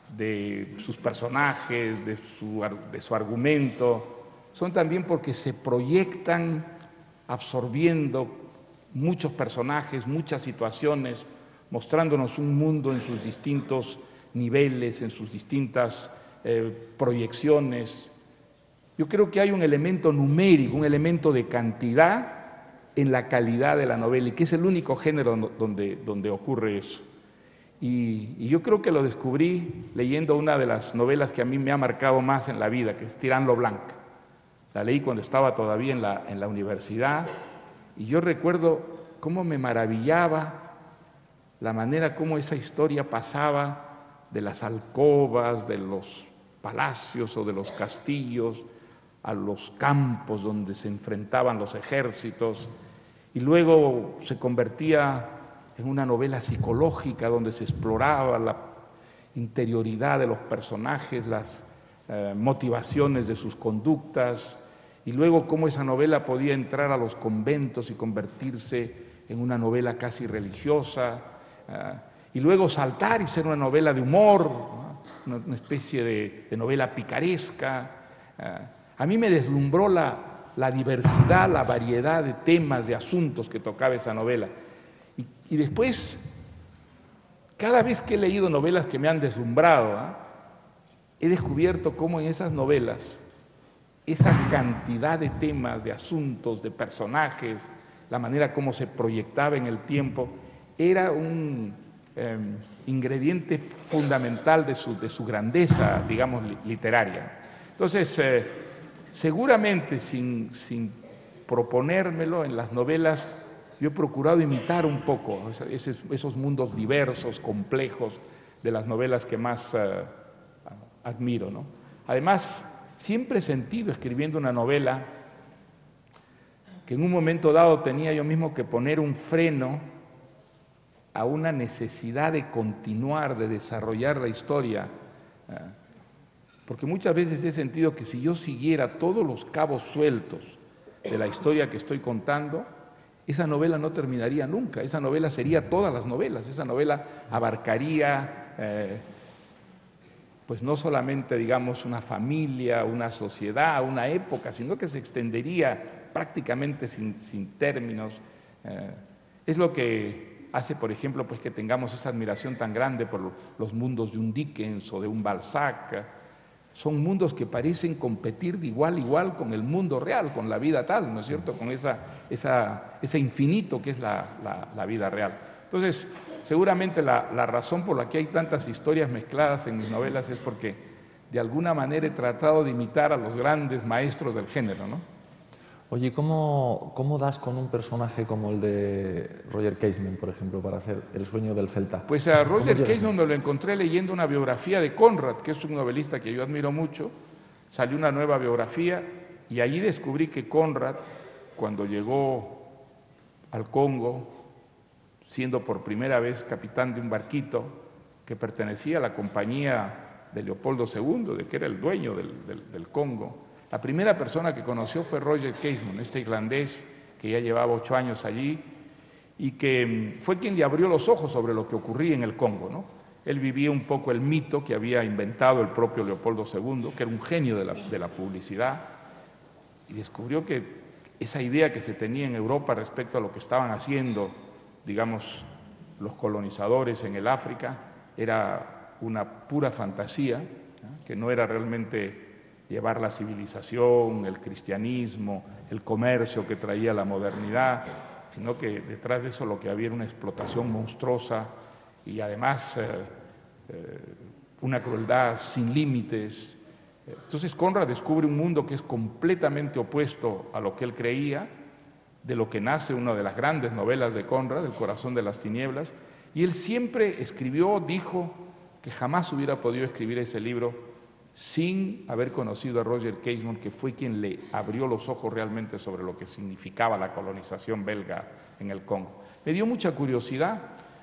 de sus personajes, de su, de su argumento, son también porque se proyectan absorbiendo muchos personajes, muchas situaciones, mostrándonos un mundo en sus distintos niveles, en sus distintas eh, proyecciones. Yo creo que hay un elemento numérico, un elemento de cantidad en la calidad de la novela, y que es el único género donde, donde ocurre eso. Y, y yo creo que lo descubrí leyendo una de las novelas que a mí me ha marcado más en la vida, que es Tirán lo Blanc. La leí cuando estaba todavía en la, en la universidad, y yo recuerdo cómo me maravillaba la manera como esa historia pasaba de las alcobas, de los palacios o de los castillos, a los campos donde se enfrentaban los ejércitos, y luego se convertía en una novela psicológica donde se exploraba la interioridad de los personajes, las eh, motivaciones de sus conductas, y luego cómo esa novela podía entrar a los conventos y convertirse en una novela casi religiosa, eh, y luego saltar y ser una novela de humor, ¿no? una, una especie de, de novela picaresca. Eh, a mí me deslumbró la, la diversidad, la variedad de temas, de asuntos que tocaba esa novela. Y, y después, cada vez que he leído novelas que me han deslumbrado, ¿eh? he descubierto cómo en esas novelas, esa cantidad de temas, de asuntos, de personajes, la manera como se proyectaba en el tiempo, era un eh, ingrediente fundamental de su, de su grandeza, digamos, literaria. Entonces, eh, seguramente sin, sin proponérmelo en las novelas, yo he procurado imitar un poco esos, esos mundos diversos, complejos, de las novelas que más uh, admiro, ¿no? Además, siempre he sentido, escribiendo una novela, que en un momento dado tenía yo mismo que poner un freno a una necesidad de continuar, de desarrollar la historia, uh, porque muchas veces he sentido que si yo siguiera todos los cabos sueltos de la historia que estoy contando, esa novela no terminaría nunca, esa novela sería todas las novelas, esa novela abarcaría eh, pues no solamente, digamos, una familia, una sociedad, una época, sino que se extendería prácticamente sin, sin términos. Eh, es lo que hace, por ejemplo, pues que tengamos esa admiración tan grande por los mundos de un Dickens o de un Balzac. Son mundos que parecen competir de igual a igual con el mundo real, con la vida tal, ¿no es cierto? Con esa, esa, ese infinito que es la, la, la vida real. Entonces, seguramente la, la razón por la que hay tantas historias mezcladas en mis novelas es porque de alguna manera he tratado de imitar a los grandes maestros del género, ¿no? Oye, ¿cómo, ¿cómo das con un personaje como el de Roger Casement, por ejemplo, para hacer El sueño del Celta? Pues a Roger Casement me lo encontré leyendo una biografía de Conrad, que es un novelista que yo admiro mucho. Salió una nueva biografía y allí descubrí que Conrad, cuando llegó al Congo, siendo por primera vez capitán de un barquito que pertenecía a la compañía de Leopoldo segundo, de que era el dueño del, del, del Congo, la primera persona que conoció fue Roger Casement, este irlandés que ya llevaba ocho años allí y que fue quien le abrió los ojos sobre lo que ocurría en el Congo, ¿no? Él vivía un poco el mito que había inventado el propio Leopoldo segundo, que era un genio de la, de la publicidad, y descubrió que esa idea que se tenía en Europa respecto a lo que estaban haciendo, digamos, los colonizadores en el África, era una pura fantasía, ¿no? Que no era realmente llevar la civilización, el cristianismo, el comercio que traía la modernidad, sino que detrás de eso lo que había era una explotación monstruosa y además eh, eh, una crueldad sin límites. Entonces Conrad descubre un mundo que es completamente opuesto a lo que él creía, de lo que nace una de las grandes novelas de Conrad, El corazón de las tinieblas, y él siempre escribió, dijo que jamás hubiera podido escribir ese libro sin haber conocido a Roger Casement, que fue quien le abrió los ojos realmente sobre lo que significaba la colonización belga en el Congo. Me dio mucha curiosidad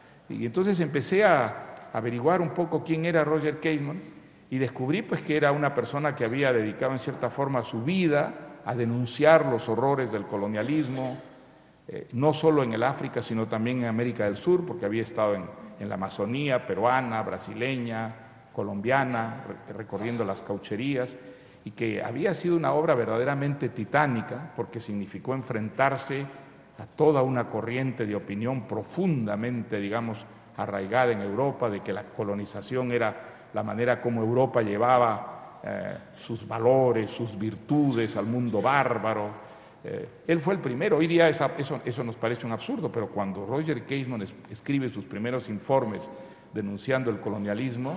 y entonces empecé a averiguar un poco quién era Roger Casement y descubrí pues que era una persona que había dedicado en cierta forma su vida a denunciar los horrores del colonialismo, eh, no solo en el África, sino también en América del Sur, porque había estado en, en la Amazonía peruana, brasileña, colombiana, recorriendo las caucherías, y que había sido una obra verdaderamente titánica, porque significó enfrentarse a toda una corriente de opinión profundamente, digamos, arraigada en Europa, de que la colonización era la manera como Europa llevaba eh, sus valores, sus virtudes al mundo bárbaro. Eh, él fue el primero. Hoy día esa, eso, eso nos parece un absurdo, pero cuando Roger Casement es, escribe sus primeros informes denunciando el colonialismo,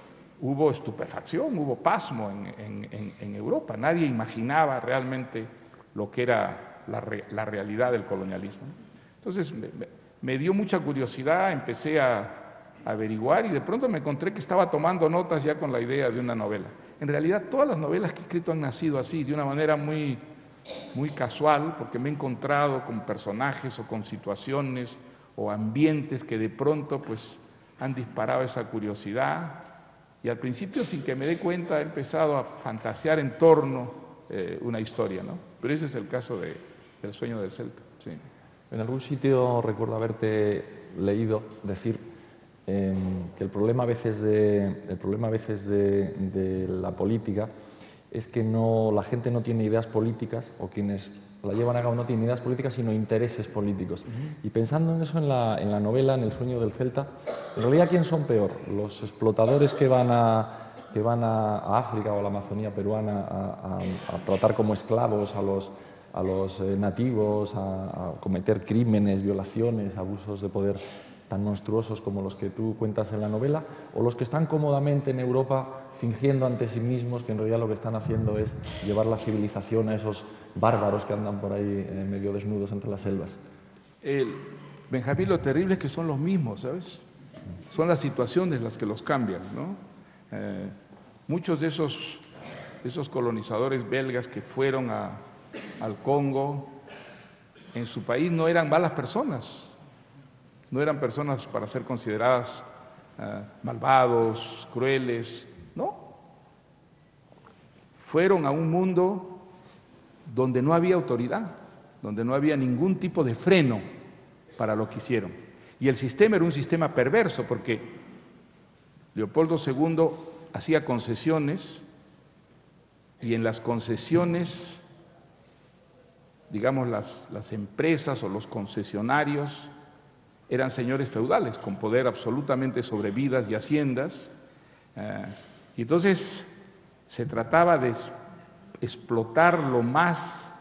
hubo estupefacción, hubo pasmo en, en, en, en Europa. Nadie imaginaba realmente lo que era la, re, la realidad del colonialismo. Entonces me, me dio mucha curiosidad, empecé a averiguar y de pronto me encontré que estaba tomando notas ya con la idea de una novela. En realidad todas las novelas que he escrito han nacido así, de una manera muy, muy casual, porque me he encontrado con personajes o con situaciones o ambientes que de pronto pues han disparado esa curiosidad y al principio sin que me dé cuenta he empezado a fantasear en torno eh, una historia, ¿no? Pero ese es el caso de, del sueño del Celta. Sí. En algún sitio recuerdo haberte leído decir Eh, que el problema a veces, de, el problema a veces de, de la política es que no, la gente no tiene ideas políticas, o quienes la llevan a cabo no tienen ideas políticas, sino intereses políticos. Uh-huh. Y pensando en eso en la, en la novela, en El sueño del Celta, en realidad, ¿quién son peor? ¿Los explotadores que van a, que van a, a África o a la Amazonía peruana a, a, a tratar como esclavos a los, a los eh, nativos, a, a cometer crímenes, violaciones, abusos de poder tan monstruosos como los que tú cuentas en la novela, o los que están cómodamente en Europa fingiendo ante sí mismos que en realidad lo que están haciendo es llevar la civilización a esos bárbaros que andan por ahí eh, medio desnudos entre las selvas? El, Benjamín, lo terrible es que son los mismos, ¿sabes? Son las situaciones las que los cambian, ¿no? Eh, muchos de esos, esos colonizadores belgas que fueron a, al Congo, en su país no eran malas personas. No eran personas para ser consideradas uh, malvados, crueles, no. Fueron a un mundo donde no había autoridad, donde no había ningún tipo de freno para lo que hicieron. Y el sistema era un sistema perverso, porque Leopoldo segundo hacía concesiones y en las concesiones, digamos, las, las empresas o los concesionarios eran señores feudales con poder absolutamente sobre vidas y haciendas, eh, y entonces se trataba de explotar lo más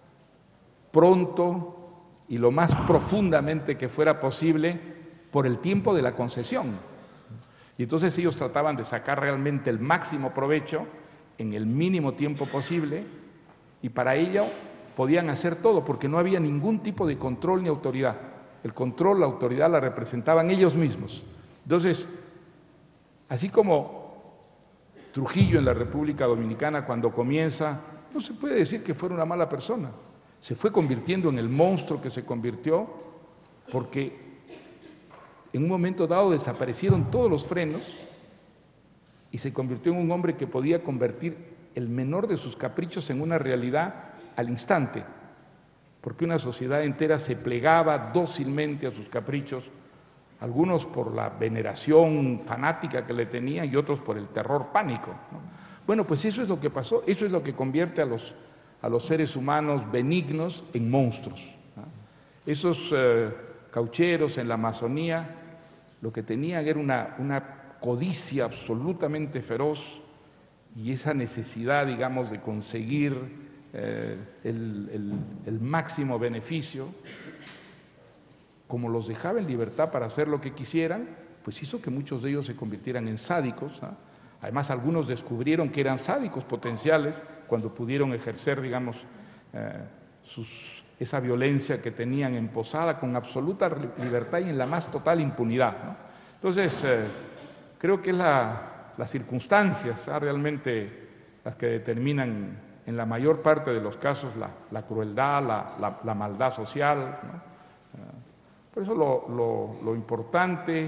pronto y lo más profundamente que fuera posible por el tiempo de la concesión. Y entonces ellos trataban de sacar realmente el máximo provecho en el mínimo tiempo posible, y para ello podían hacer todo porque no había ningún tipo de control ni autoridad. El control, la autoridad la representaban ellos mismos. Entonces, así como Trujillo en la República Dominicana cuando comienza, no se puede decir que fuera una mala persona. Se fue convirtiendo en el monstruo que se convirtió porque en un momento dado desaparecieron todos los frenos y se convirtió en un hombre que podía convertir el menor de sus caprichos en una realidad al instante, porque una sociedad entera se plegaba dócilmente a sus caprichos, algunos por la veneración fanática que le tenían y otros por el terror pánico, ¿no? Bueno, pues eso es lo que pasó, eso es lo que convierte a los, a los seres humanos benignos en monstruos, ¿no? Esos eh, caucheros en la Amazonía lo que tenían era una, una codicia absolutamente feroz y esa necesidad, digamos, de conseguir Eh, el, el, el máximo beneficio. Como los dejaba en libertad para hacer lo que quisieran, pues hizo que muchos de ellos se convirtieran en sádicos, ¿ah? Además, algunos descubrieron que eran sádicos potenciales cuando pudieron ejercer, digamos, eh, sus, esa violencia que tenían emposada con absoluta libertad y en la más total impunidad, ¿no? Entonces, eh, creo que es la, las circunstancias, ¿ah? realmente las que determinan en la mayor parte de los casos la, la crueldad, la, la, la maldad social, ¿no? Eh, por eso lo, lo, lo importante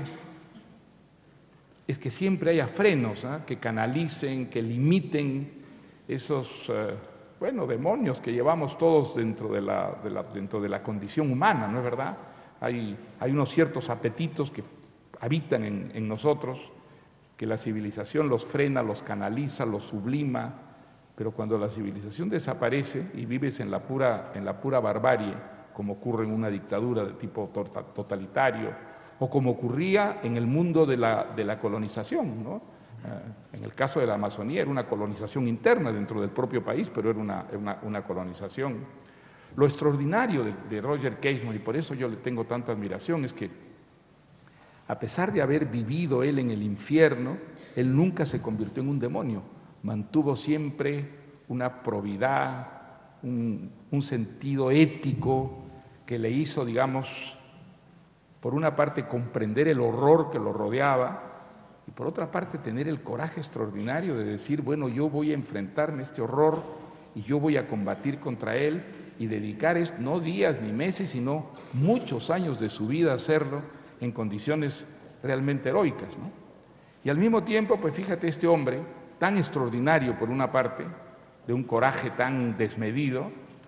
es que siempre haya frenos, ¿eh? que canalicen, que limiten esos, eh, bueno, demonios que llevamos todos dentro de la, de la, dentro de la condición humana, ¿no es verdad? Hay, hay unos ciertos apetitos que habitan en, en nosotros, que la civilización los frena, los canaliza, los sublima, pero cuando la civilización desaparece y vives en la pura, en la pura barbarie, como ocurre en una dictadura de tipo totalitario, o como ocurría en el mundo de la, de la colonización, ¿no? Eh, en el caso de la Amazonía era una colonización interna dentro del propio país, pero era una, una, una colonización. Lo extraordinario de, de Roger Casement, y por eso yo le tengo tanta admiración, es que a pesar de haber vivido él en el infierno, él nunca se convirtió en un demonio, mantuvo siempre una probidad, un, un sentido ético que le hizo, digamos, por una parte comprender el horror que lo rodeaba y por otra parte tener el coraje extraordinario de decir, bueno, yo voy a enfrentarme a este horror y yo voy a combatir contra él y dedicar no días ni meses, sino muchos años de su vida a hacerlo en condiciones realmente heroicas, ¿no? Y al mismo tiempo, pues fíjate, este hombre tan extraordinario por una parte, de un coraje tan desmedido,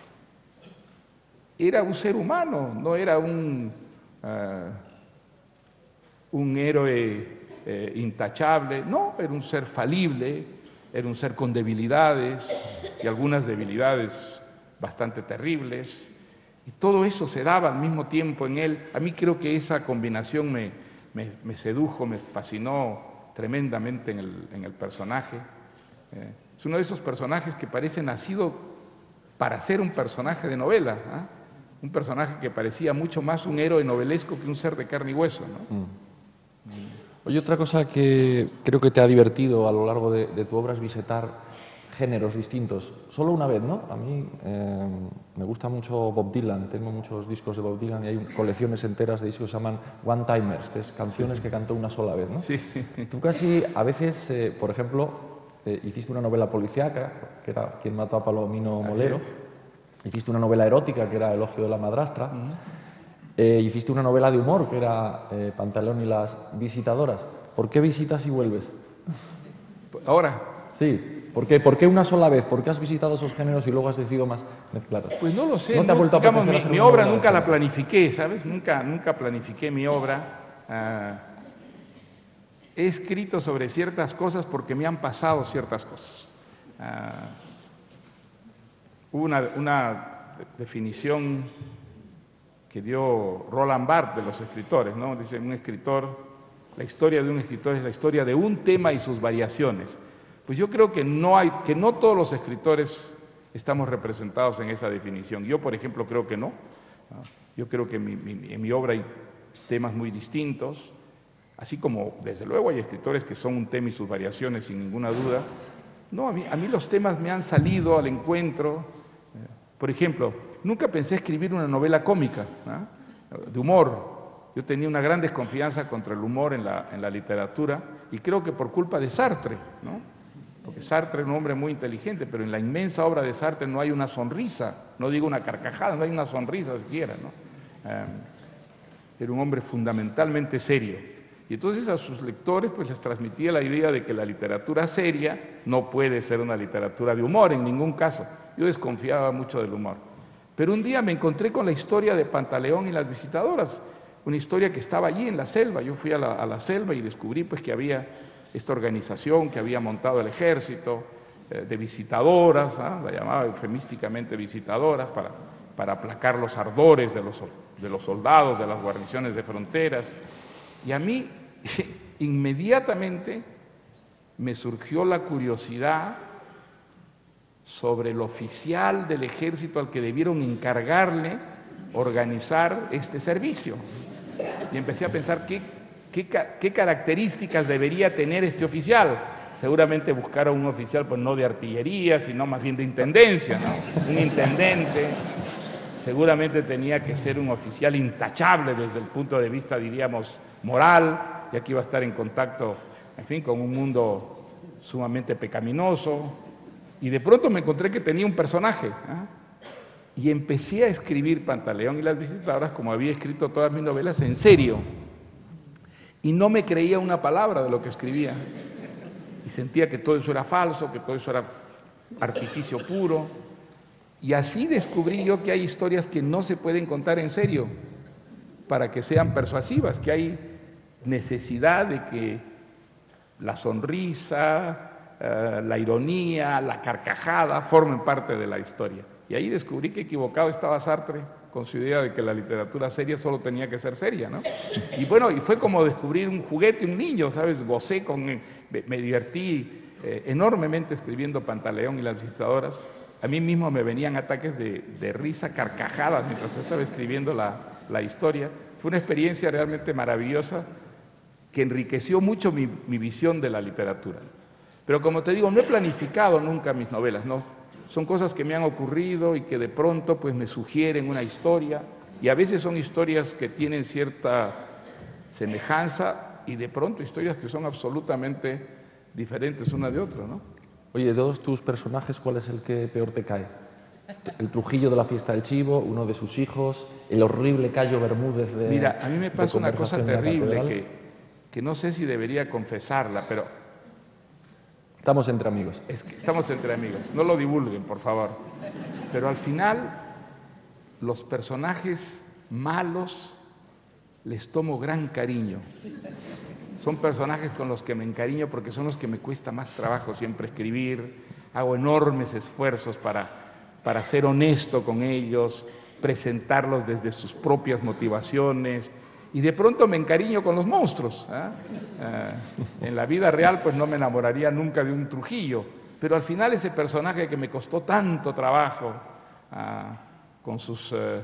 era un ser humano, no era un... Uh, un héroe eh, intachable, no, era un ser falible, era un ser con debilidades y algunas debilidades bastante terribles, y todo eso se daba al mismo tiempo en él. A mí creo que esa combinación me, me, me sedujo, me fascinó tremendamente en el, en el personaje. Eh, es uno de esos personajes que parece nacido para ser un personaje de novela, ¿eh? Un personaje que parecía mucho más un héroe novelesco que un ser de carne y hueso, ¿no? Mm. Oye, otra cosa que creo que te ha divertido a lo largo de, de tu obra es visitar géneros distintos. Solo una vez, ¿no? A mí eh, me gusta mucho Bob Dylan, tengo muchos discos de Bob Dylan y hay colecciones enteras de discos que se llaman One Timers, que es canciones sí, sí. que cantó una sola vez, ¿no? Sí. Tú casi, a veces, eh, por ejemplo, eh, hiciste una novela policíaca, que era Quien mató a Palomino Molero. Hiciste una novela erótica, que era Elogio de la madrastra. Uh-huh. eh, hiciste una novela de humor, que era eh, Pantaleón y las visitadoras. ¿Por qué visitas y vuelves? ¿Ahora? Sí. ¿Por qué, ¿Por qué una sola vez? ¿Por qué has visitado esos géneros y luego has decidido más mezclarlos? Pues no lo sé. ¿No te ha vuelto no, a digamos, mi, hacer mi una obra novela nunca la planifiqué, ¿sabes? Nunca, nunca planifiqué mi obra. Uh, he escrito sobre ciertas cosas porque me han pasado ciertas cosas. Uh, Una, una definición que dio Roland Barthes de los escritores, ¿no? Dice, un escritor, la historia de un escritor es la historia de un tema y sus variaciones. Pues yo creo que no, hay, que no todos los escritores estamos representados en esa definición. Yo, por ejemplo, creo que no. Yo creo que en mi, mi, en mi obra hay temas muy distintos, así como, desde luego, hay escritores que son un tema y sus variaciones, sin ninguna duda. No, a mí, a mí los temas me han salido al encuentro. Por ejemplo, nunca pensé escribir una novela cómica, ¿eh? de humor. Yo tenía una gran desconfianza contra el humor en la, en la literatura y creo que por culpa de Sartre, ¿no? Porque Sartre es un hombre muy inteligente, pero en la inmensa obra de Sartre no hay una sonrisa, no digo una carcajada, no hay una sonrisa siquiera, ¿no? Eh, era un hombre fundamentalmente serio. Y entonces a sus lectores pues les transmitía la idea de que la literatura seria no puede ser una literatura de humor en ningún caso. Yo desconfiaba mucho del humor. Pero un día me encontré con la historia de Pantaleón y las visitadoras, una historia que estaba allí en la selva. Yo fui a la, a la selva y descubrí pues que había esta organización que había montado el ejército eh, de visitadoras, ¿eh? La llamaba eufemísticamente visitadoras, para, para aplacar los ardores de los, de los soldados, de las guarniciones de fronteras. Y a mí inmediatamente me surgió la curiosidad sobre el oficial del ejército al que debieron encargarle organizar este servicio. Y empecé a pensar qué, ¿qué, qué características debería tener este oficial? Seguramente buscaron un oficial, pues no de artillería, sino más bien de intendencia, ¿no? Un intendente. Seguramente tenía que ser un oficial intachable desde el punto de vista, diríamos, moral, ya que iba a estar en contacto, en fin, con un mundo sumamente pecaminoso. Y de pronto me encontré que tenía un personaje, ¿eh? Y empecé a escribir Pantaleón y las visitadoras, como había escrito todas mis novelas, en serio. Y no me creía una palabra de lo que escribía. Y sentía que todo eso era falso, que todo eso era artificio puro. Y así descubrí yo que hay historias que no se pueden contar en serio para que sean persuasivas, que hay necesidad de que la sonrisa, eh, la ironía, la carcajada formen parte de la historia. Y ahí descubrí que equivocado estaba Sartre con su idea de que la literatura seria solo tenía que ser seria, ¿no? Y bueno, y fue como descubrir un juguete, un niño, ¿sabes? Gocé con, me, me divertí eh, enormemente escribiendo Pantaleón y las visitadoras. A mí mismo me venían ataques de, de risa, carcajadas mientras estaba escribiendo la, la historia. Fue una experiencia realmente maravillosa que enriqueció mucho mi, mi visión de la literatura. Pero como te digo, no he planificado nunca mis novelas, ¿no? Son cosas que me han ocurrido y que de pronto pues, me sugieren una historia, y a veces son historias que tienen cierta semejanza y de pronto historias que son absolutamente diferentes una de otra, ¿no? Oye, de todos tus personajes, ¿cuál es el que peor te cae? El Trujillo de la fiesta del chivo, uno de sus hijos, el horrible Cayo Bermúdez de... Mira, a mí me pasa una cosa terrible que, que no sé si debería confesarla, pero... Estamos entre amigos. Es que estamos entre amigos, no lo divulguen, por favor. Pero al final, los personajes malos les tomo gran cariño. Son personajes con los que me encariño porque son los que me cuesta más trabajo siempre escribir. Hago enormes esfuerzos para, para ser honesto con ellos, presentarlos desde sus propias motivaciones. Y de pronto me encariño con los monstruos, ¿eh? Eh, en la vida real pues no me enamoraría nunca de un Trujillo, pero al final ese personaje que me costó tanto trabajo, eh, con sus eh, eh,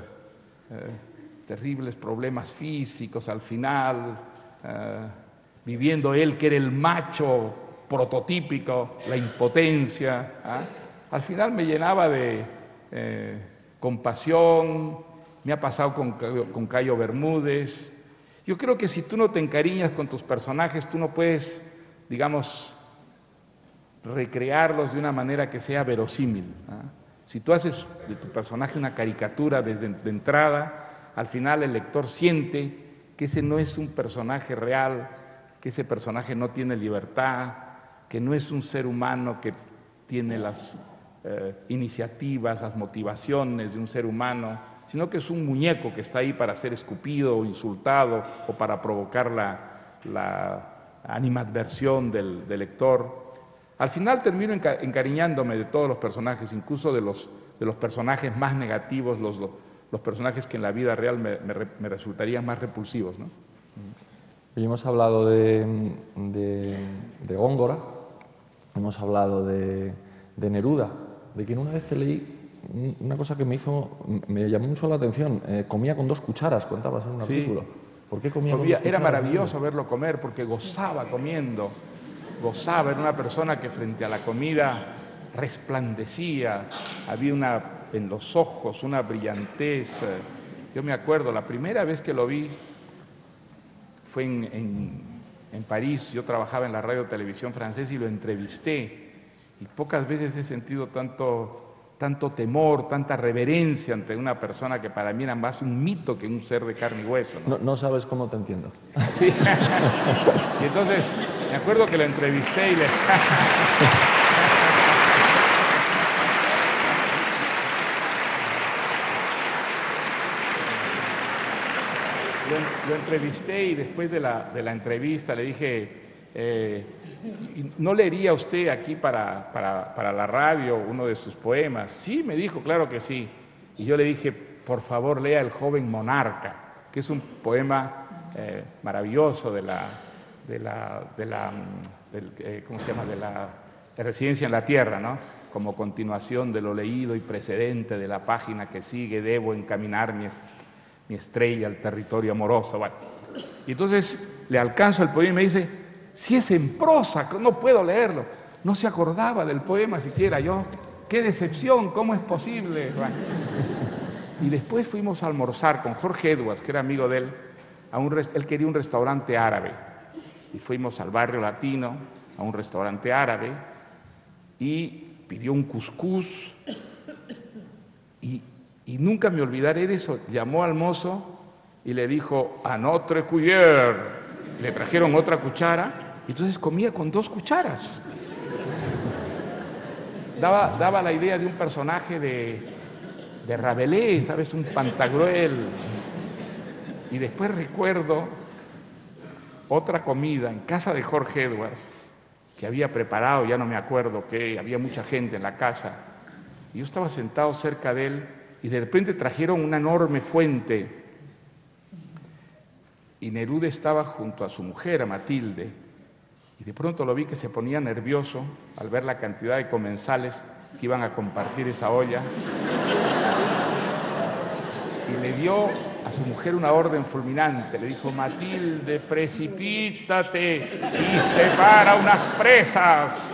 terribles problemas físicos al final, eh, viviendo él que era el macho prototípico, la impotencia, ¿eh? Al final me llenaba de eh, compasión. Me ha pasado con, con Cayo Bermúdez. Yo creo que si tú no te encariñas con tus personajes, tú no puedes, digamos, recrearlos de una manera que sea verosímil, ¿eh? Si tú haces de tu personaje una caricatura desde de entrada, al final el lector siente que ese no es un personaje real, que ese personaje no tiene libertad, que no es un ser humano que tiene las eh, iniciativas, las motivaciones de un ser humano, sino que es un muñeco que está ahí para ser escupido o insultado o para provocar la, la animadversión del, del lector. Al final termino encariñándome de todos los personajes, incluso de los, de los personajes más negativos, los, los, los personajes que en la vida real me, me, me resultarían más repulsivos, ¿no? Hoy hemos hablado de, de, de Góngora, hemos hablado de, de Neruda, de quien una vez te leí una cosa que me hizo, me llamó mucho la atención. Eh, comía con dos cucharas, contabas en un sí. artículo. ¿Por qué comía, comía con dos cucharas? Era maravilloso verlo comer porque gozaba comiendo, gozaba, era una persona que frente a la comida resplandecía, había una, en los ojos una brillantez. Yo me acuerdo, la primera vez que lo vi fue en, en, en París. Yo trabajaba en la radio televisión francesa y lo entrevisté, y pocas veces he sentido tanto... tanto temor, tanta reverencia ante una persona que para mí era más un mito que un ser de carne y hueso, ¿no? No, no sabes cómo te entiendo. Sí. Y entonces, me acuerdo que lo entrevisté y le... lo, lo entrevisté y después de la, de la entrevista le dije... Eh, ¿no leería usted aquí para, para, para la radio uno de sus poemas? Sí, me dijo, claro que sí. Y yo le dije, por favor, lea El joven monarca, que es un poema eh, maravilloso de la, de la, de la del, eh, ¿cómo se llama? De la de Residencia en la Tierra, ¿no? Como continuación de lo leído y precedente de la página que sigue, debo encaminar mi, mi estrella al territorio amoroso. Bueno, y entonces le alcanzo el poema y me dice, si es en prosa, no puedo leerlo. No se acordaba del poema siquiera. Yo, qué decepción, ¿cómo es posible? Bueno. Y después fuimos a almorzar con Jorge Edwards, que era amigo de él. A un él quería un restaurante árabe. Y fuimos al barrio latino, a un restaurante árabe, y pidió un cuscús. Y, y nunca me olvidaré de eso. Llamó al mozo y le dijo, a notre cuillère. Le trajeron otra cuchara, y entonces comía con dos cucharas. Daba, daba la idea de un personaje de, de Rabelais, ¿sabes? Un Pantagruel. Y después recuerdo otra comida en casa de Jorge Edwards, que había preparado, ya no me acuerdo qué, había mucha gente en la casa. Y yo estaba sentado cerca de él, y de repente trajeron una enorme fuente. Y Neruda estaba junto a su mujer, a Matilde, y de pronto lo vi que se ponía nervioso al ver la cantidad de comensales que iban a compartir esa olla. Y le dio a su mujer una orden fulminante. Le dijo, Matilde, precipítate y separa unas presas.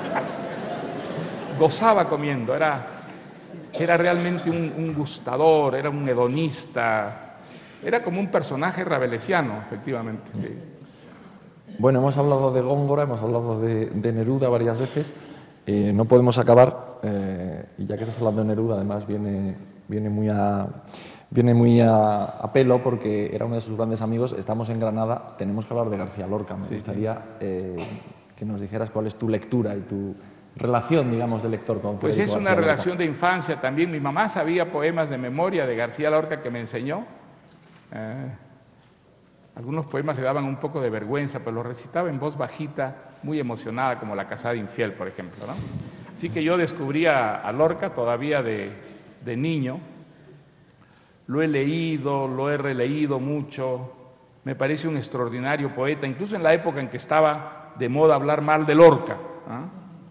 Gozaba comiendo, era, era realmente un, un gustador, era un hedonista. Era como un personaje rabelesiano, efectivamente. Sí. Bueno, hemos hablado de Góngora, hemos hablado de, de Neruda varias veces. Eh, no podemos acabar, eh, y ya que estás hablando de Neruda, además viene, viene muy, a, viene muy a, a pelo porque era uno de sus grandes amigos. Estamos en Granada, tenemos que hablar de García Lorca. Me sí, gustaría sí. Eh, que nos dijeras cuál es tu lectura y tu relación, digamos, de lector con Pues Federico es una García relación Lorca. De infancia también. Mi mamá sabía poemas de memoria de García Lorca que me enseñó. Eh, algunos poemas le daban un poco de vergüenza, pero los recitaba en voz bajita, muy emocionada, como La casada infiel, por ejemplo, ¿no? Así que yo descubrí a, a Lorca todavía de, de niño. Lo he leído, lo he releído mucho. Me parece un extraordinario poeta, incluso en la época en que estaba de moda hablar mal de Lorca, ¿ah?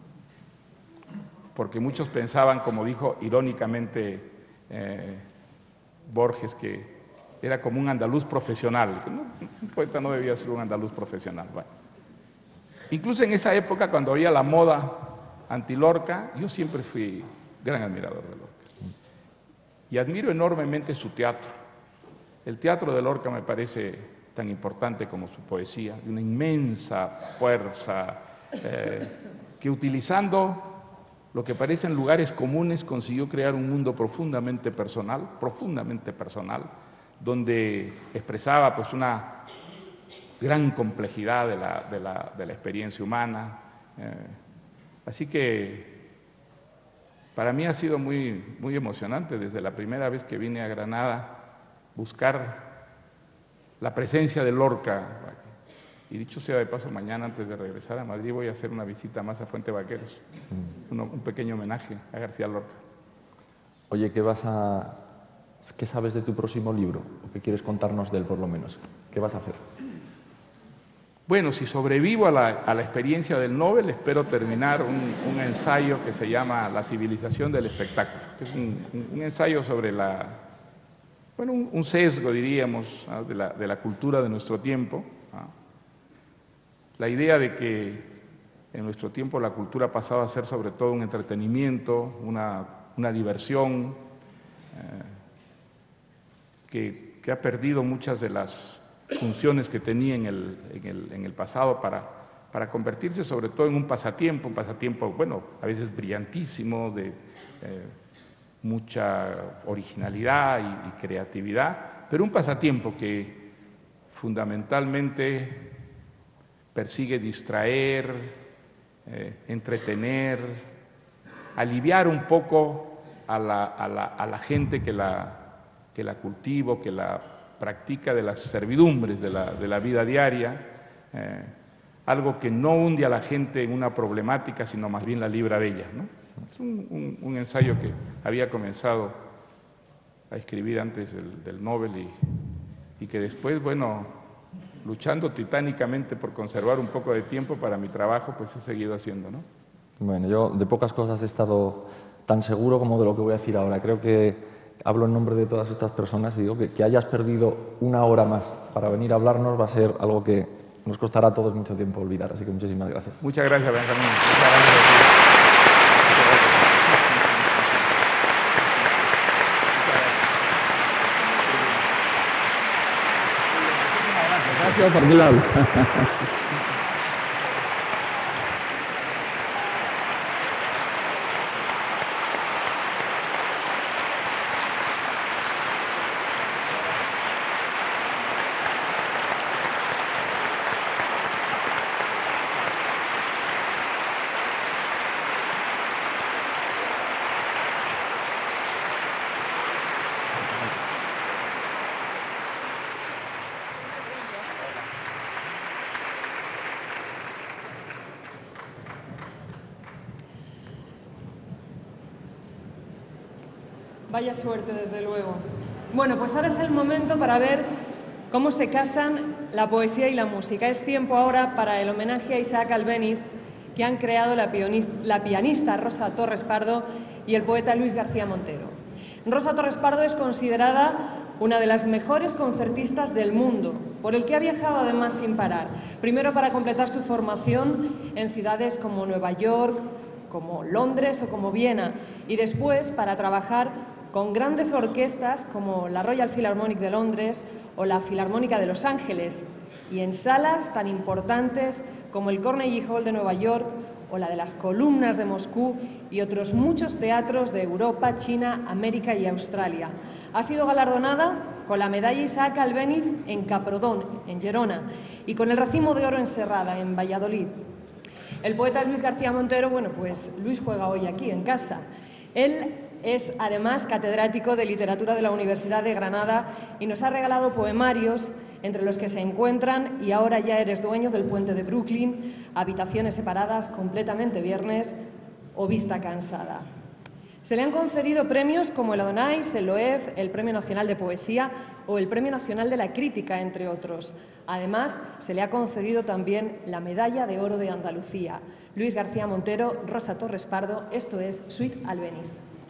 Porque muchos pensaban, como dijo irónicamente eh, Borges, que era como un andaluz profesional. No, un poeta no debía ser un andaluz profesional. Bueno. Incluso en esa época, cuando había la moda anti-Lorca, yo siempre fui gran admirador de Lorca. Y admiro enormemente su teatro. El teatro de Lorca me parece tan importante como su poesía, de una inmensa fuerza, eh, que utilizando lo que parecen lugares comunes consiguió crear un mundo profundamente personal, profundamente personal, donde expresaba pues una gran complejidad de la, de la, de la experiencia humana. Eh, así que para mí ha sido muy, muy emocionante desde la primera vez que vine a Granada buscar la presencia de Lorca. Y dicho sea de paso, mañana antes de regresar a Madrid voy a hacer una visita más a Fuente Vaqueros, un, un pequeño homenaje a García Lorca. Oye, ¿qué vas a... ¿Qué sabes de tu próximo libro? ¿O qué quieres contarnos de él, por lo menos? ¿Qué vas a hacer? Bueno, si sobrevivo a la, a la experiencia del Nobel, espero terminar un, un ensayo que se llama La civilización del espectáculo, que es un, un, un ensayo sobre la, bueno, un, un sesgo, diríamos, ¿no? de, la, de la cultura de nuestro tiempo, ¿no? La idea de que en nuestro tiempo la cultura ha pasado a ser sobre todo un entretenimiento, una, una diversión, eh, Que, que ha perdido muchas de las funciones que tenía en el, en el, en el pasado para, para convertirse sobre todo en un pasatiempo, un pasatiempo, bueno, a veces brillantísimo, de eh, mucha originalidad y, y creatividad, pero un pasatiempo que fundamentalmente persigue distraer, eh, entretener, aliviar un poco a la, a la, a la gente que la que la cultivo, que la practica de las servidumbres de la, de la vida diaria, eh, algo que no hunde a la gente en una problemática, sino más bien la libra de ella, ¿no? Es un, un, un ensayo que había comenzado a escribir antes del, del Nobel y, y que después, bueno, luchando titánicamente por conservar un poco de tiempo para mi trabajo, pues he seguido haciendo, ¿no? Bueno, yo de pocas cosas he estado tan seguro como de lo que voy a decir ahora. Creo que hablo en nombre de todas estas personas y digo que, que hayas perdido una hora más para venir a hablarnos va a ser algo que nos costará a todos mucho tiempo olvidar. Así que muchísimas gracias. Muchas gracias, Benjamín. Muchas gracias. Gracias, particular. Vaya suerte, desde luego. Bueno, pues ahora es el momento para ver cómo se casan la poesía y la música. Es tiempo ahora para el homenaje a Isaac Albéniz que han creado la, la pianista Rosa Torres Pardo y el poeta Luis García Montero. Rosa Torres Pardo es considerada una de las mejores concertistas del mundo, por el que ha viajado además sin parar. Primero para completar su formación en ciudades como Nueva York, como Londres o como Viena, y después para trabajar con grandes orquestas como la Royal Philharmonic de Londres o la Filarmónica de Los Ángeles, y en salas tan importantes como el Carnegie Hall de Nueva York o la de las Columnas de Moscú y otros muchos teatros de Europa, China, América y Australia. Ha sido galardonada con la medalla Isaac Albéniz en Caprodón, en Gerona, y con el racimo de oro en Serrada, en Valladolid. El poeta Luis García Montero, bueno, pues Luis juega hoy aquí, en casa. Él es además catedrático de literatura de la Universidad de Granada y nos ha regalado poemarios, entre los que se encuentran Y ahora ya eres dueño del puente de Brooklyn, Habitaciones separadas, Completamente viernes o Vista cansada. Se le han concedido premios como el Adonais, el Loew, el Premio Nacional de Poesía o el Premio Nacional de la Crítica, entre otros. Además, se le ha concedido también la Medalla de Oro de Andalucía. Luis García Montero, Rosa Torres Pardo, esto es Suite Albéniz.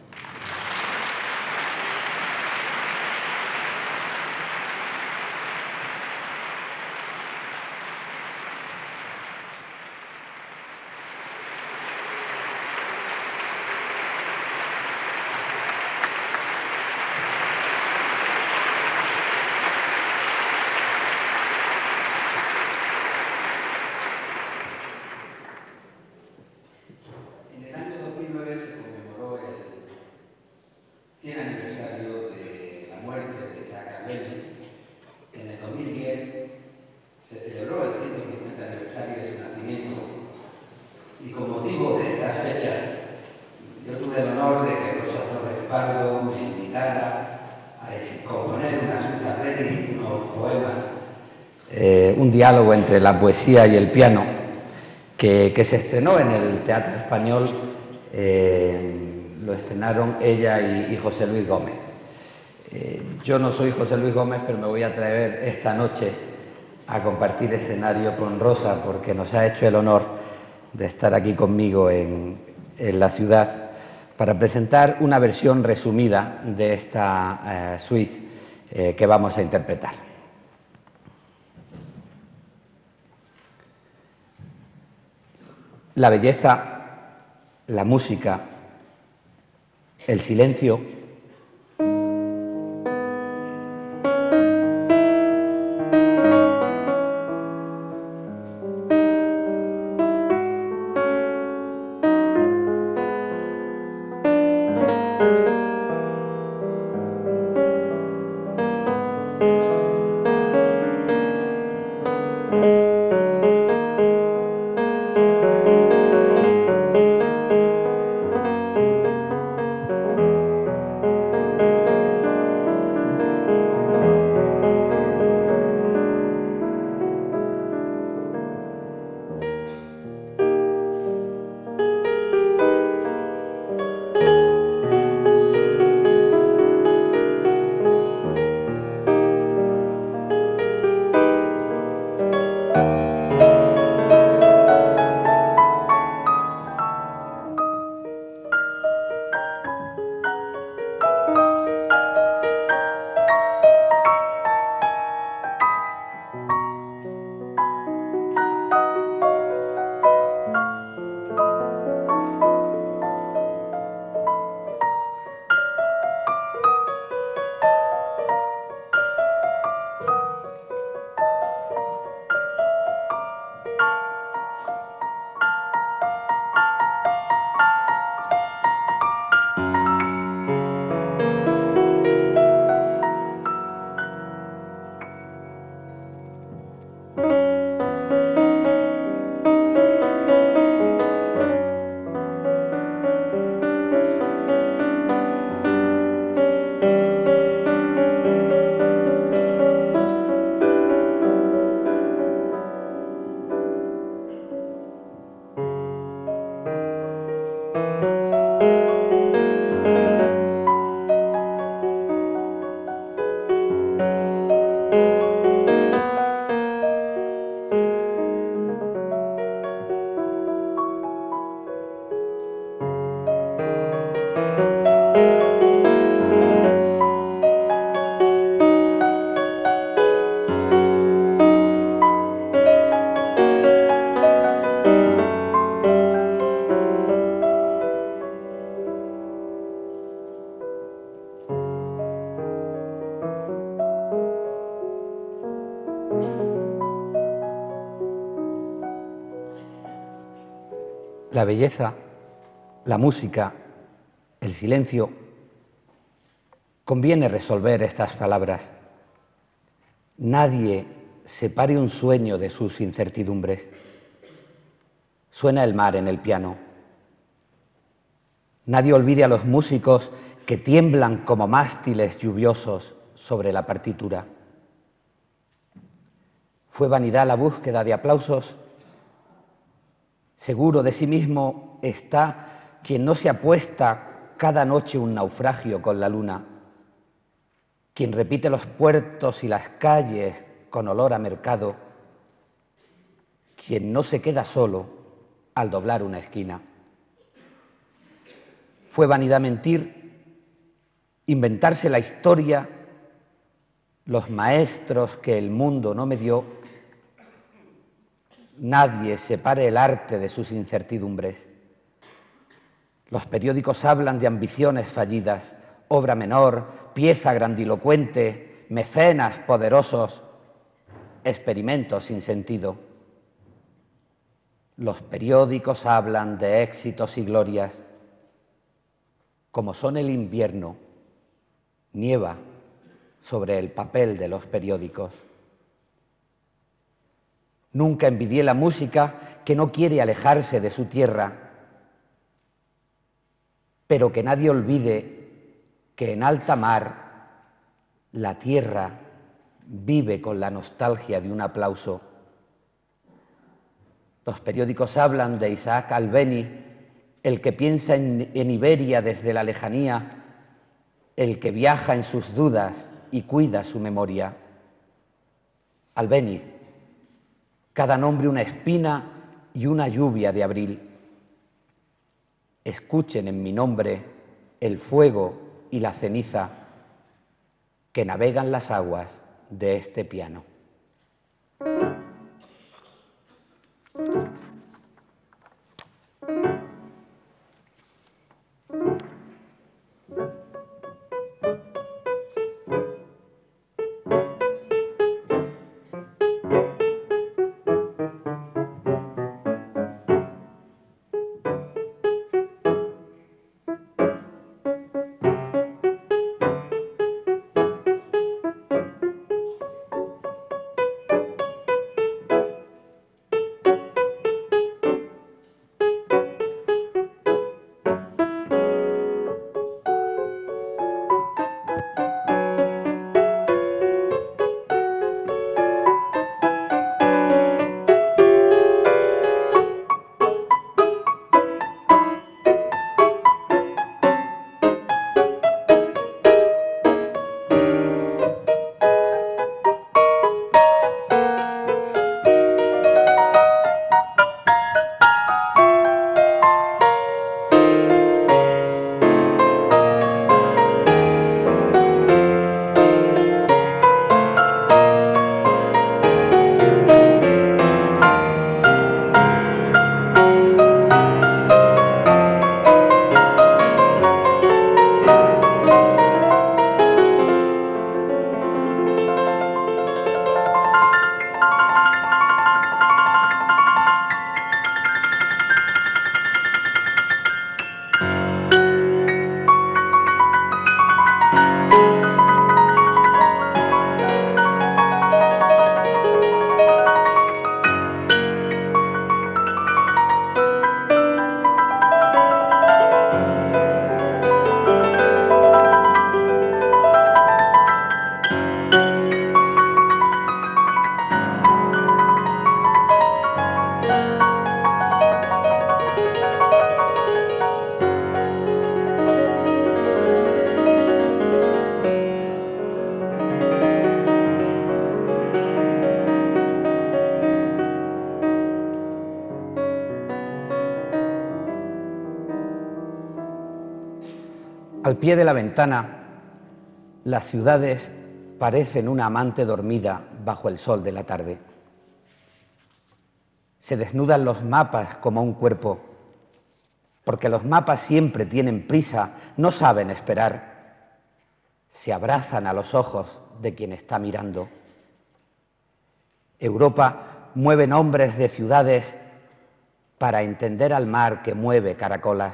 Un diálogo entre la poesía y el piano que, que se estrenó en el Teatro Español. Eh, lo estrenaron ella y, y José Luis Gómez. Eh, yo no soy José Luis Gómez, pero me voy a atrever esta noche a compartir escenario con Rosa porque nos ha hecho el honor de estar aquí conmigo en, en la ciudad para presentar una versión resumida de esta eh, suite eh, que vamos a interpretar. La belleza, la música, el silencio, la belleza, la música, el silencio. Conviene resolver estas palabras. Nadie separe un sueño de sus incertidumbres. Suena el mar en el piano. Nadie olvide a los músicos que tiemblan como mástiles lluviosos sobre la partitura. ¿Fue vanidad la búsqueda de aplausos? Seguro de sí mismo está quien no se apuesta cada noche un naufragio con la luna, quien repite los puertos y las calles con olor a mercado, quien no se queda solo al doblar una esquina. ¿Fue vanidad mentir, inventarse la historia, los maestros que el mundo no me dio? Nadie separe el arte de sus incertidumbres. Los periódicos hablan de ambiciones fallidas, obra menor, pieza grandilocuente, mecenas poderosos, experimentos sin sentido. Los periódicos hablan de éxitos y glorias. Como son el invierno, nieva sobre el papel de los periódicos. Nunca envidié la música que no quiere alejarse de su tierra, pero que nadie olvide que en alta mar la tierra vive con la nostalgia de un aplauso. Los periódicos hablan de Isaac Albeni, el que piensa en, en Iberia desde la lejanía, el que viaja en sus dudas y cuida su memoria. Albéniz, cada nombre una espina y una lluvia de abril. Escuchen en mi nombre el fuego y la ceniza que navegan las aguas de este piano. Al pie de la ventana, las ciudades parecen una amante dormida bajo el sol de la tarde. Se desnudan los mapas como un cuerpo, porque los mapas siempre tienen prisa, no saben esperar. Se abrazan a los ojos de quien está mirando. Europa mueve nombres de ciudades para entender al mar que mueve caracolas.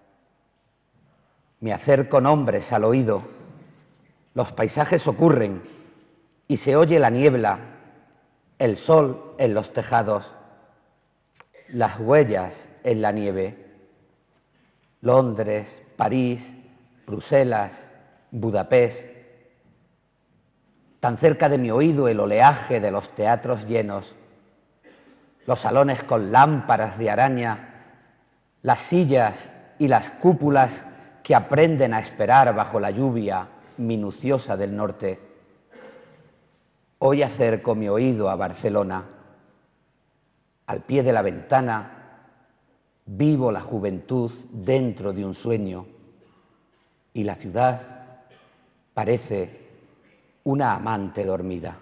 Me acerco nombres al oído, los paisajes ocurren y se oye la niebla, el sol en los tejados, las huellas en la nieve. Londres, París, Bruselas, Budapest. Tan cerca de mi oído el oleaje de los teatros llenos, los salones con lámparas de araña, las sillas y las cúpulas que aprenden a esperar bajo la lluvia minuciosa del norte. Hoy acerco mi oído a Barcelona. Al pie de la ventana vivo la juventud dentro de un sueño y la ciudad parece una amante dormida.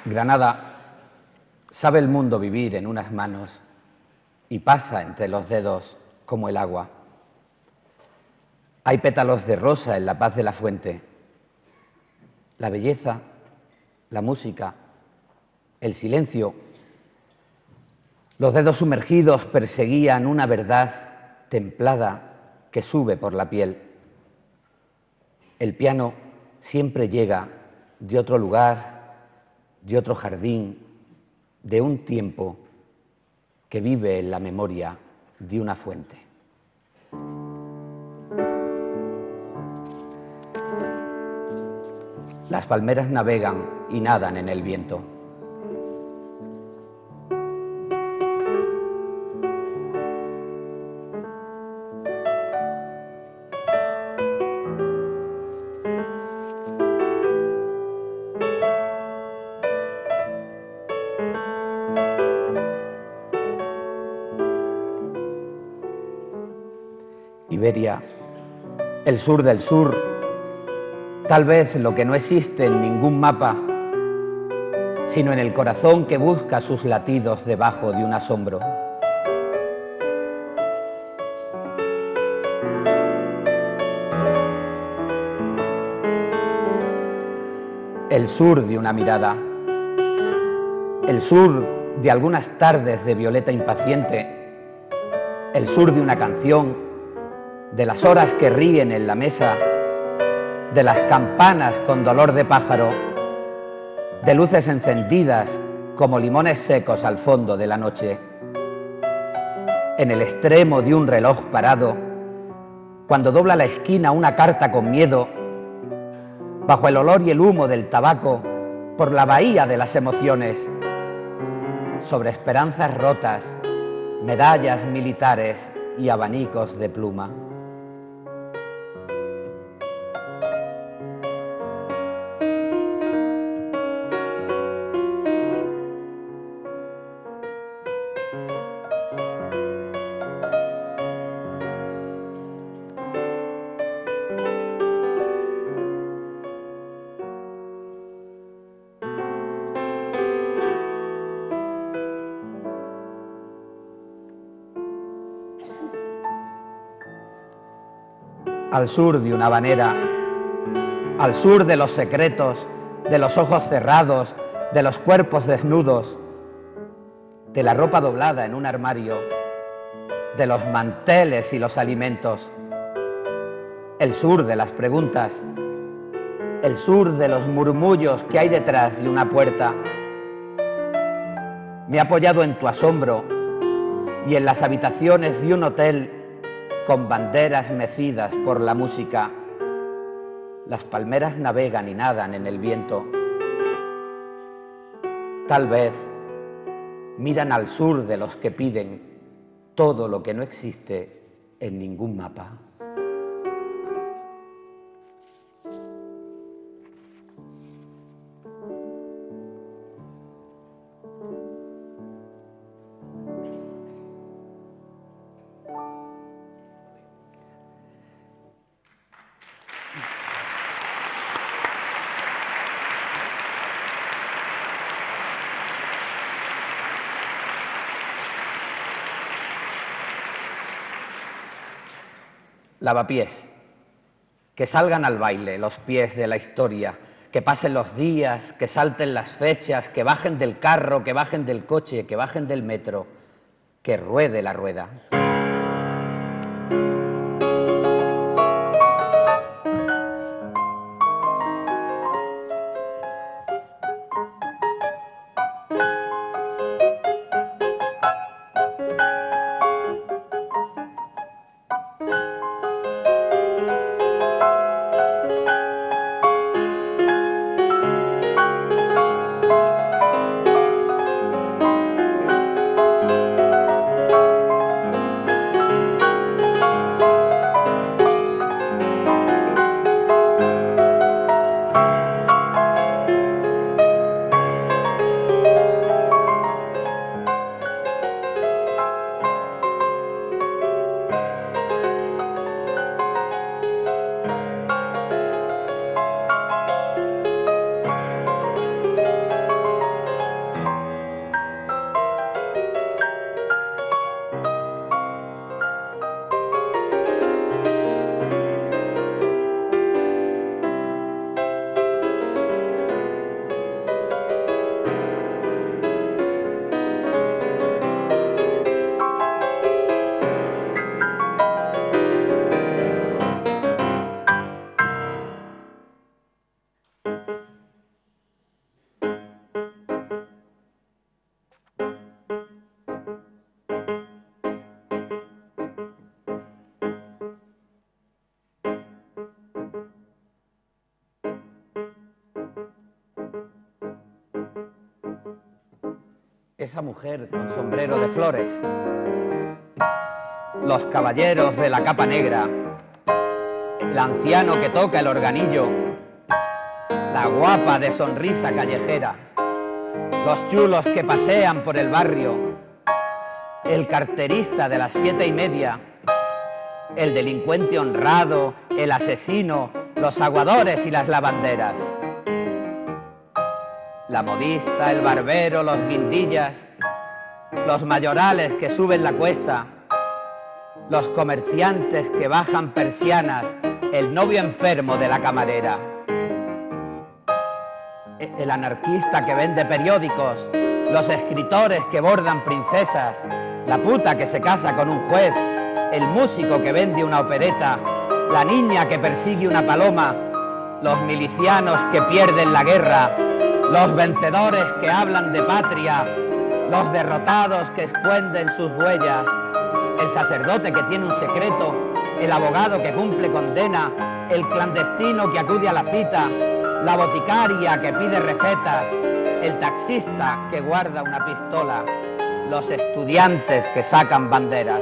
Granada, sabe el mundo vivir en unas manos y pasa entre los dedos como el agua. Hay pétalos de rosa en la paz de la fuente. La belleza, la música, el silencio. Los dedos sumergidos perseguían una verdad templada que sube por la piel. El piano siempre llega de otro lugar, de otro jardín, de un tiempo que vive en la memoria de una fuente. Las palmeras navegan y nadan en el viento. Iberia, el sur del sur, tal vez lo que no existe en ningún mapa, sino en el corazón que busca sus latidos debajo de un asombro. El sur de una mirada, el sur de algunas tardes de violeta impaciente, el sur de una canción, de las horas que ríen en la mesa, de las campanas con dolor de pájaro, de luces encendidas como limones secos al fondo de la noche. En el extremo de un reloj parado, cuando dobla la esquina una carta con miedo, bajo el olor y el humo del tabaco, por la bahía de las emociones, sobre esperanzas rotas, medallas militares y abanicos de pluma. Al sur de una habanera, al sur de los secretos, de los ojos cerrados, de los cuerpos desnudos, de la ropa doblada en un armario, de los manteles y los alimentos, el sur de las preguntas, el sur de los murmullos que hay detrás de una puerta. Me he apoyado en tu asombro y en las habitaciones de un hotel con banderas mecidas por la música. Las palmeras navegan y nadan en el viento. Tal vez miran al sur de los que piden todo lo que no existe en ningún mapa. Lavapiés, que salgan al baile los pies de la historia, que pasen los días, que salten las fechas, que bajen del carro, que bajen del coche, que bajen del metro, que ruede la rueda. esa mujer con sombrero de flores, los caballeros de la capa negra, el anciano que toca el organillo, la guapa de sonrisa callejera, los chulos que pasean por el barrio, el carterista de las siete y media, el delincuente honrado, el asesino, los aguadores y las lavanderas, la modista, el barbero, los guindillas, los mayorales que suben la cuesta, los comerciantes que bajan persianas, el novio enfermo de la camarera, el anarquista que vende periódicos, los escritores que bordan princesas, la puta que se casa con un juez, el músico que vende una opereta, la niña que persigue una paloma, los milicianos que pierden la guerra, los vencedores que hablan de patria, los derrotados que esconden sus huellas, el sacerdote que tiene un secreto, el abogado que cumple condena, el clandestino que acude a la cita, la boticaria que pide recetas, el taxista que guarda una pistola, los estudiantes que sacan banderas.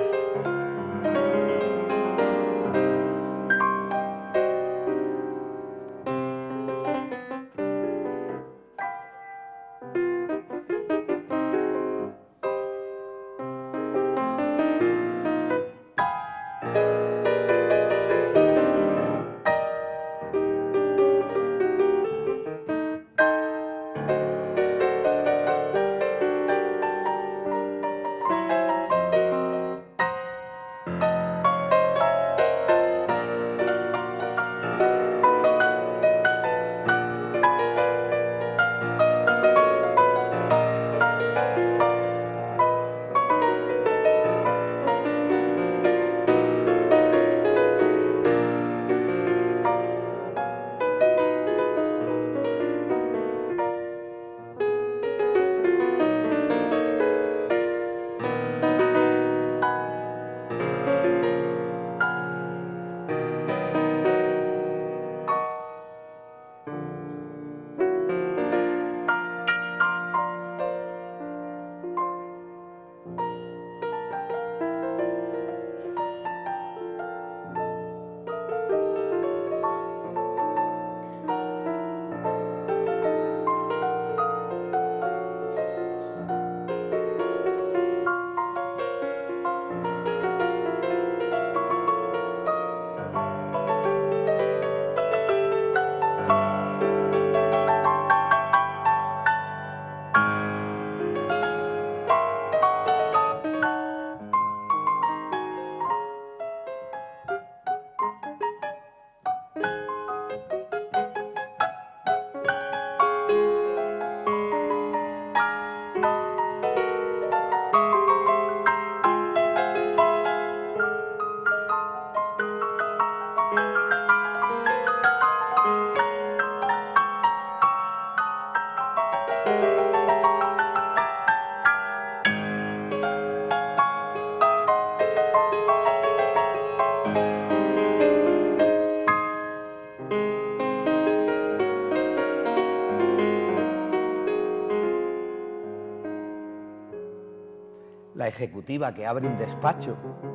La ejecutiva que abre un despacho,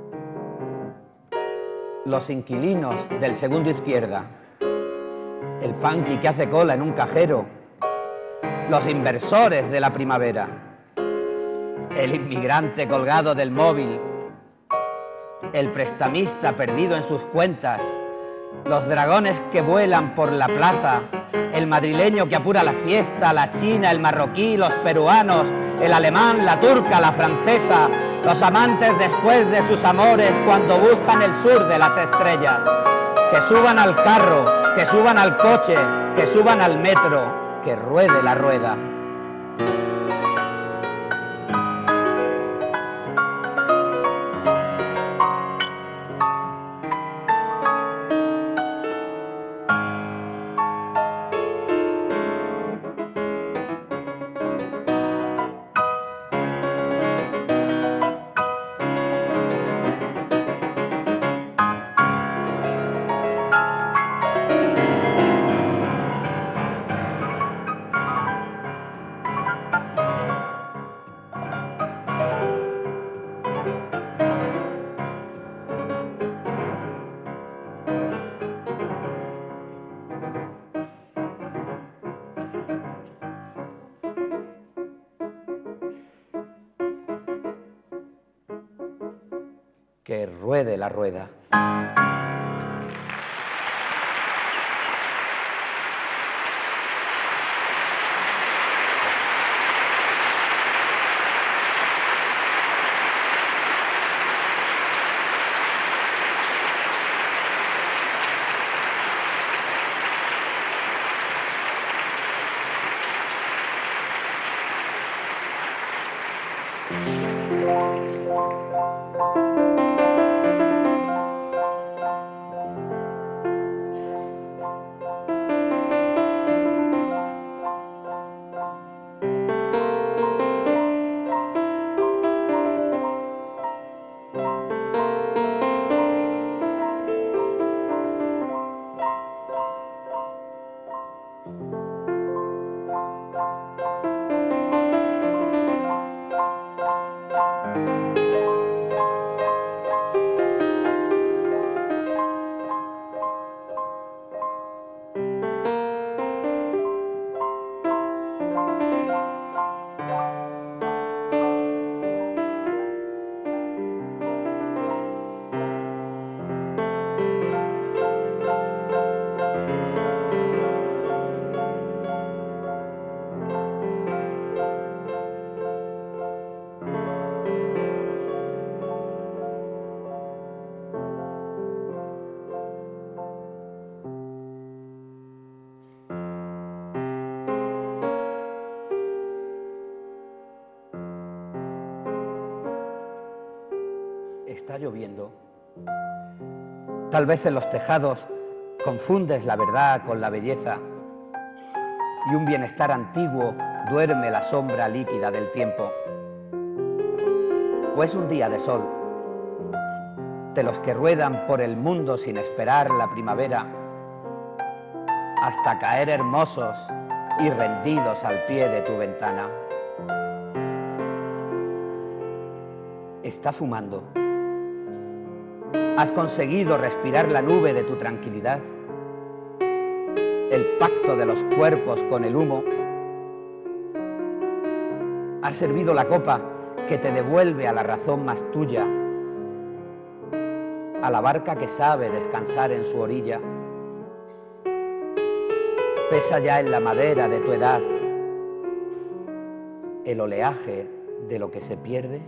los inquilinos del segundo izquierda, el punky que hace cola en un cajero, los inversores de la primavera, el inmigrante colgado del móvil, el prestamista perdido en sus cuentas, los dragones que vuelan por la plaza, el madrileño que apura la fiesta, la china, el marroquí, los peruanos, el alemán, la turca, la francesa, los amantes después de sus amores cuando buscan el sur de las estrellas. Que suban al carro, que suban al coche, que suban al metro, que ruede la rueda. que ruede la rueda. Está lloviendo. Tal vez en los tejados confundes la verdad con la belleza y un bienestar antiguo duerme la sombra líquida del tiempo. O es un día de sol, de los que ruedan por el mundo sin esperar la primavera, hasta caer hermosos y rendidos al pie de tu ventana. Está fumando. Has conseguido respirar la nube de tu tranquilidad, el pacto de los cuerpos con el humo. Has servido la copa que te devuelve a la razón más tuya, a la barca que sabe descansar en su orilla. Pesa ya en la madera de tu edad el oleaje de lo que se pierde.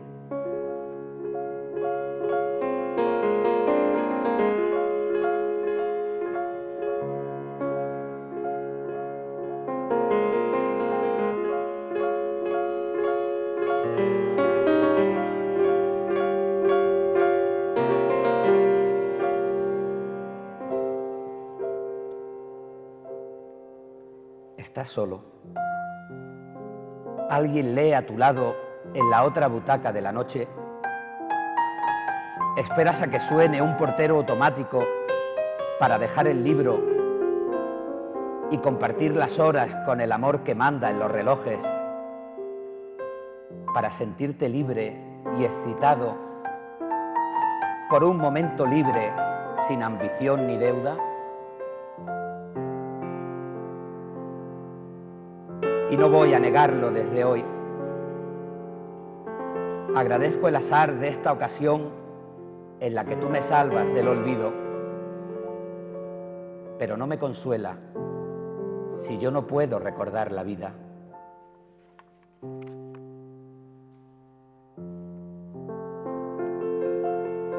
Estás solo. Alguien lee a tu lado en la otra butaca de la noche. Esperas a que suene un portero automático para dejar el libro y compartir las horas con el amor que manda en los relojes, para sentirte libre y excitado por un momento libre, sin ambición ni deuda. Y no voy a negarlo desde hoy. Agradezco el azar de esta ocasión en la que tú me salvas del olvido, pero no me consuela si yo no puedo recordar la vida.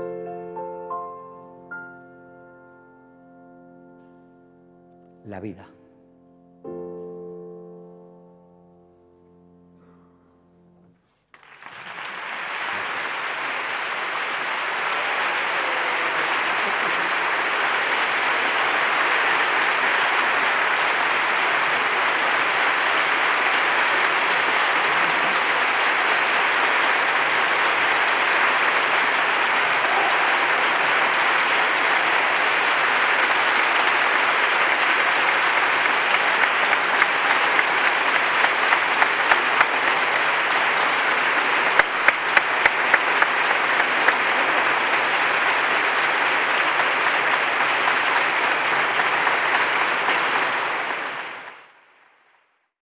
La vida.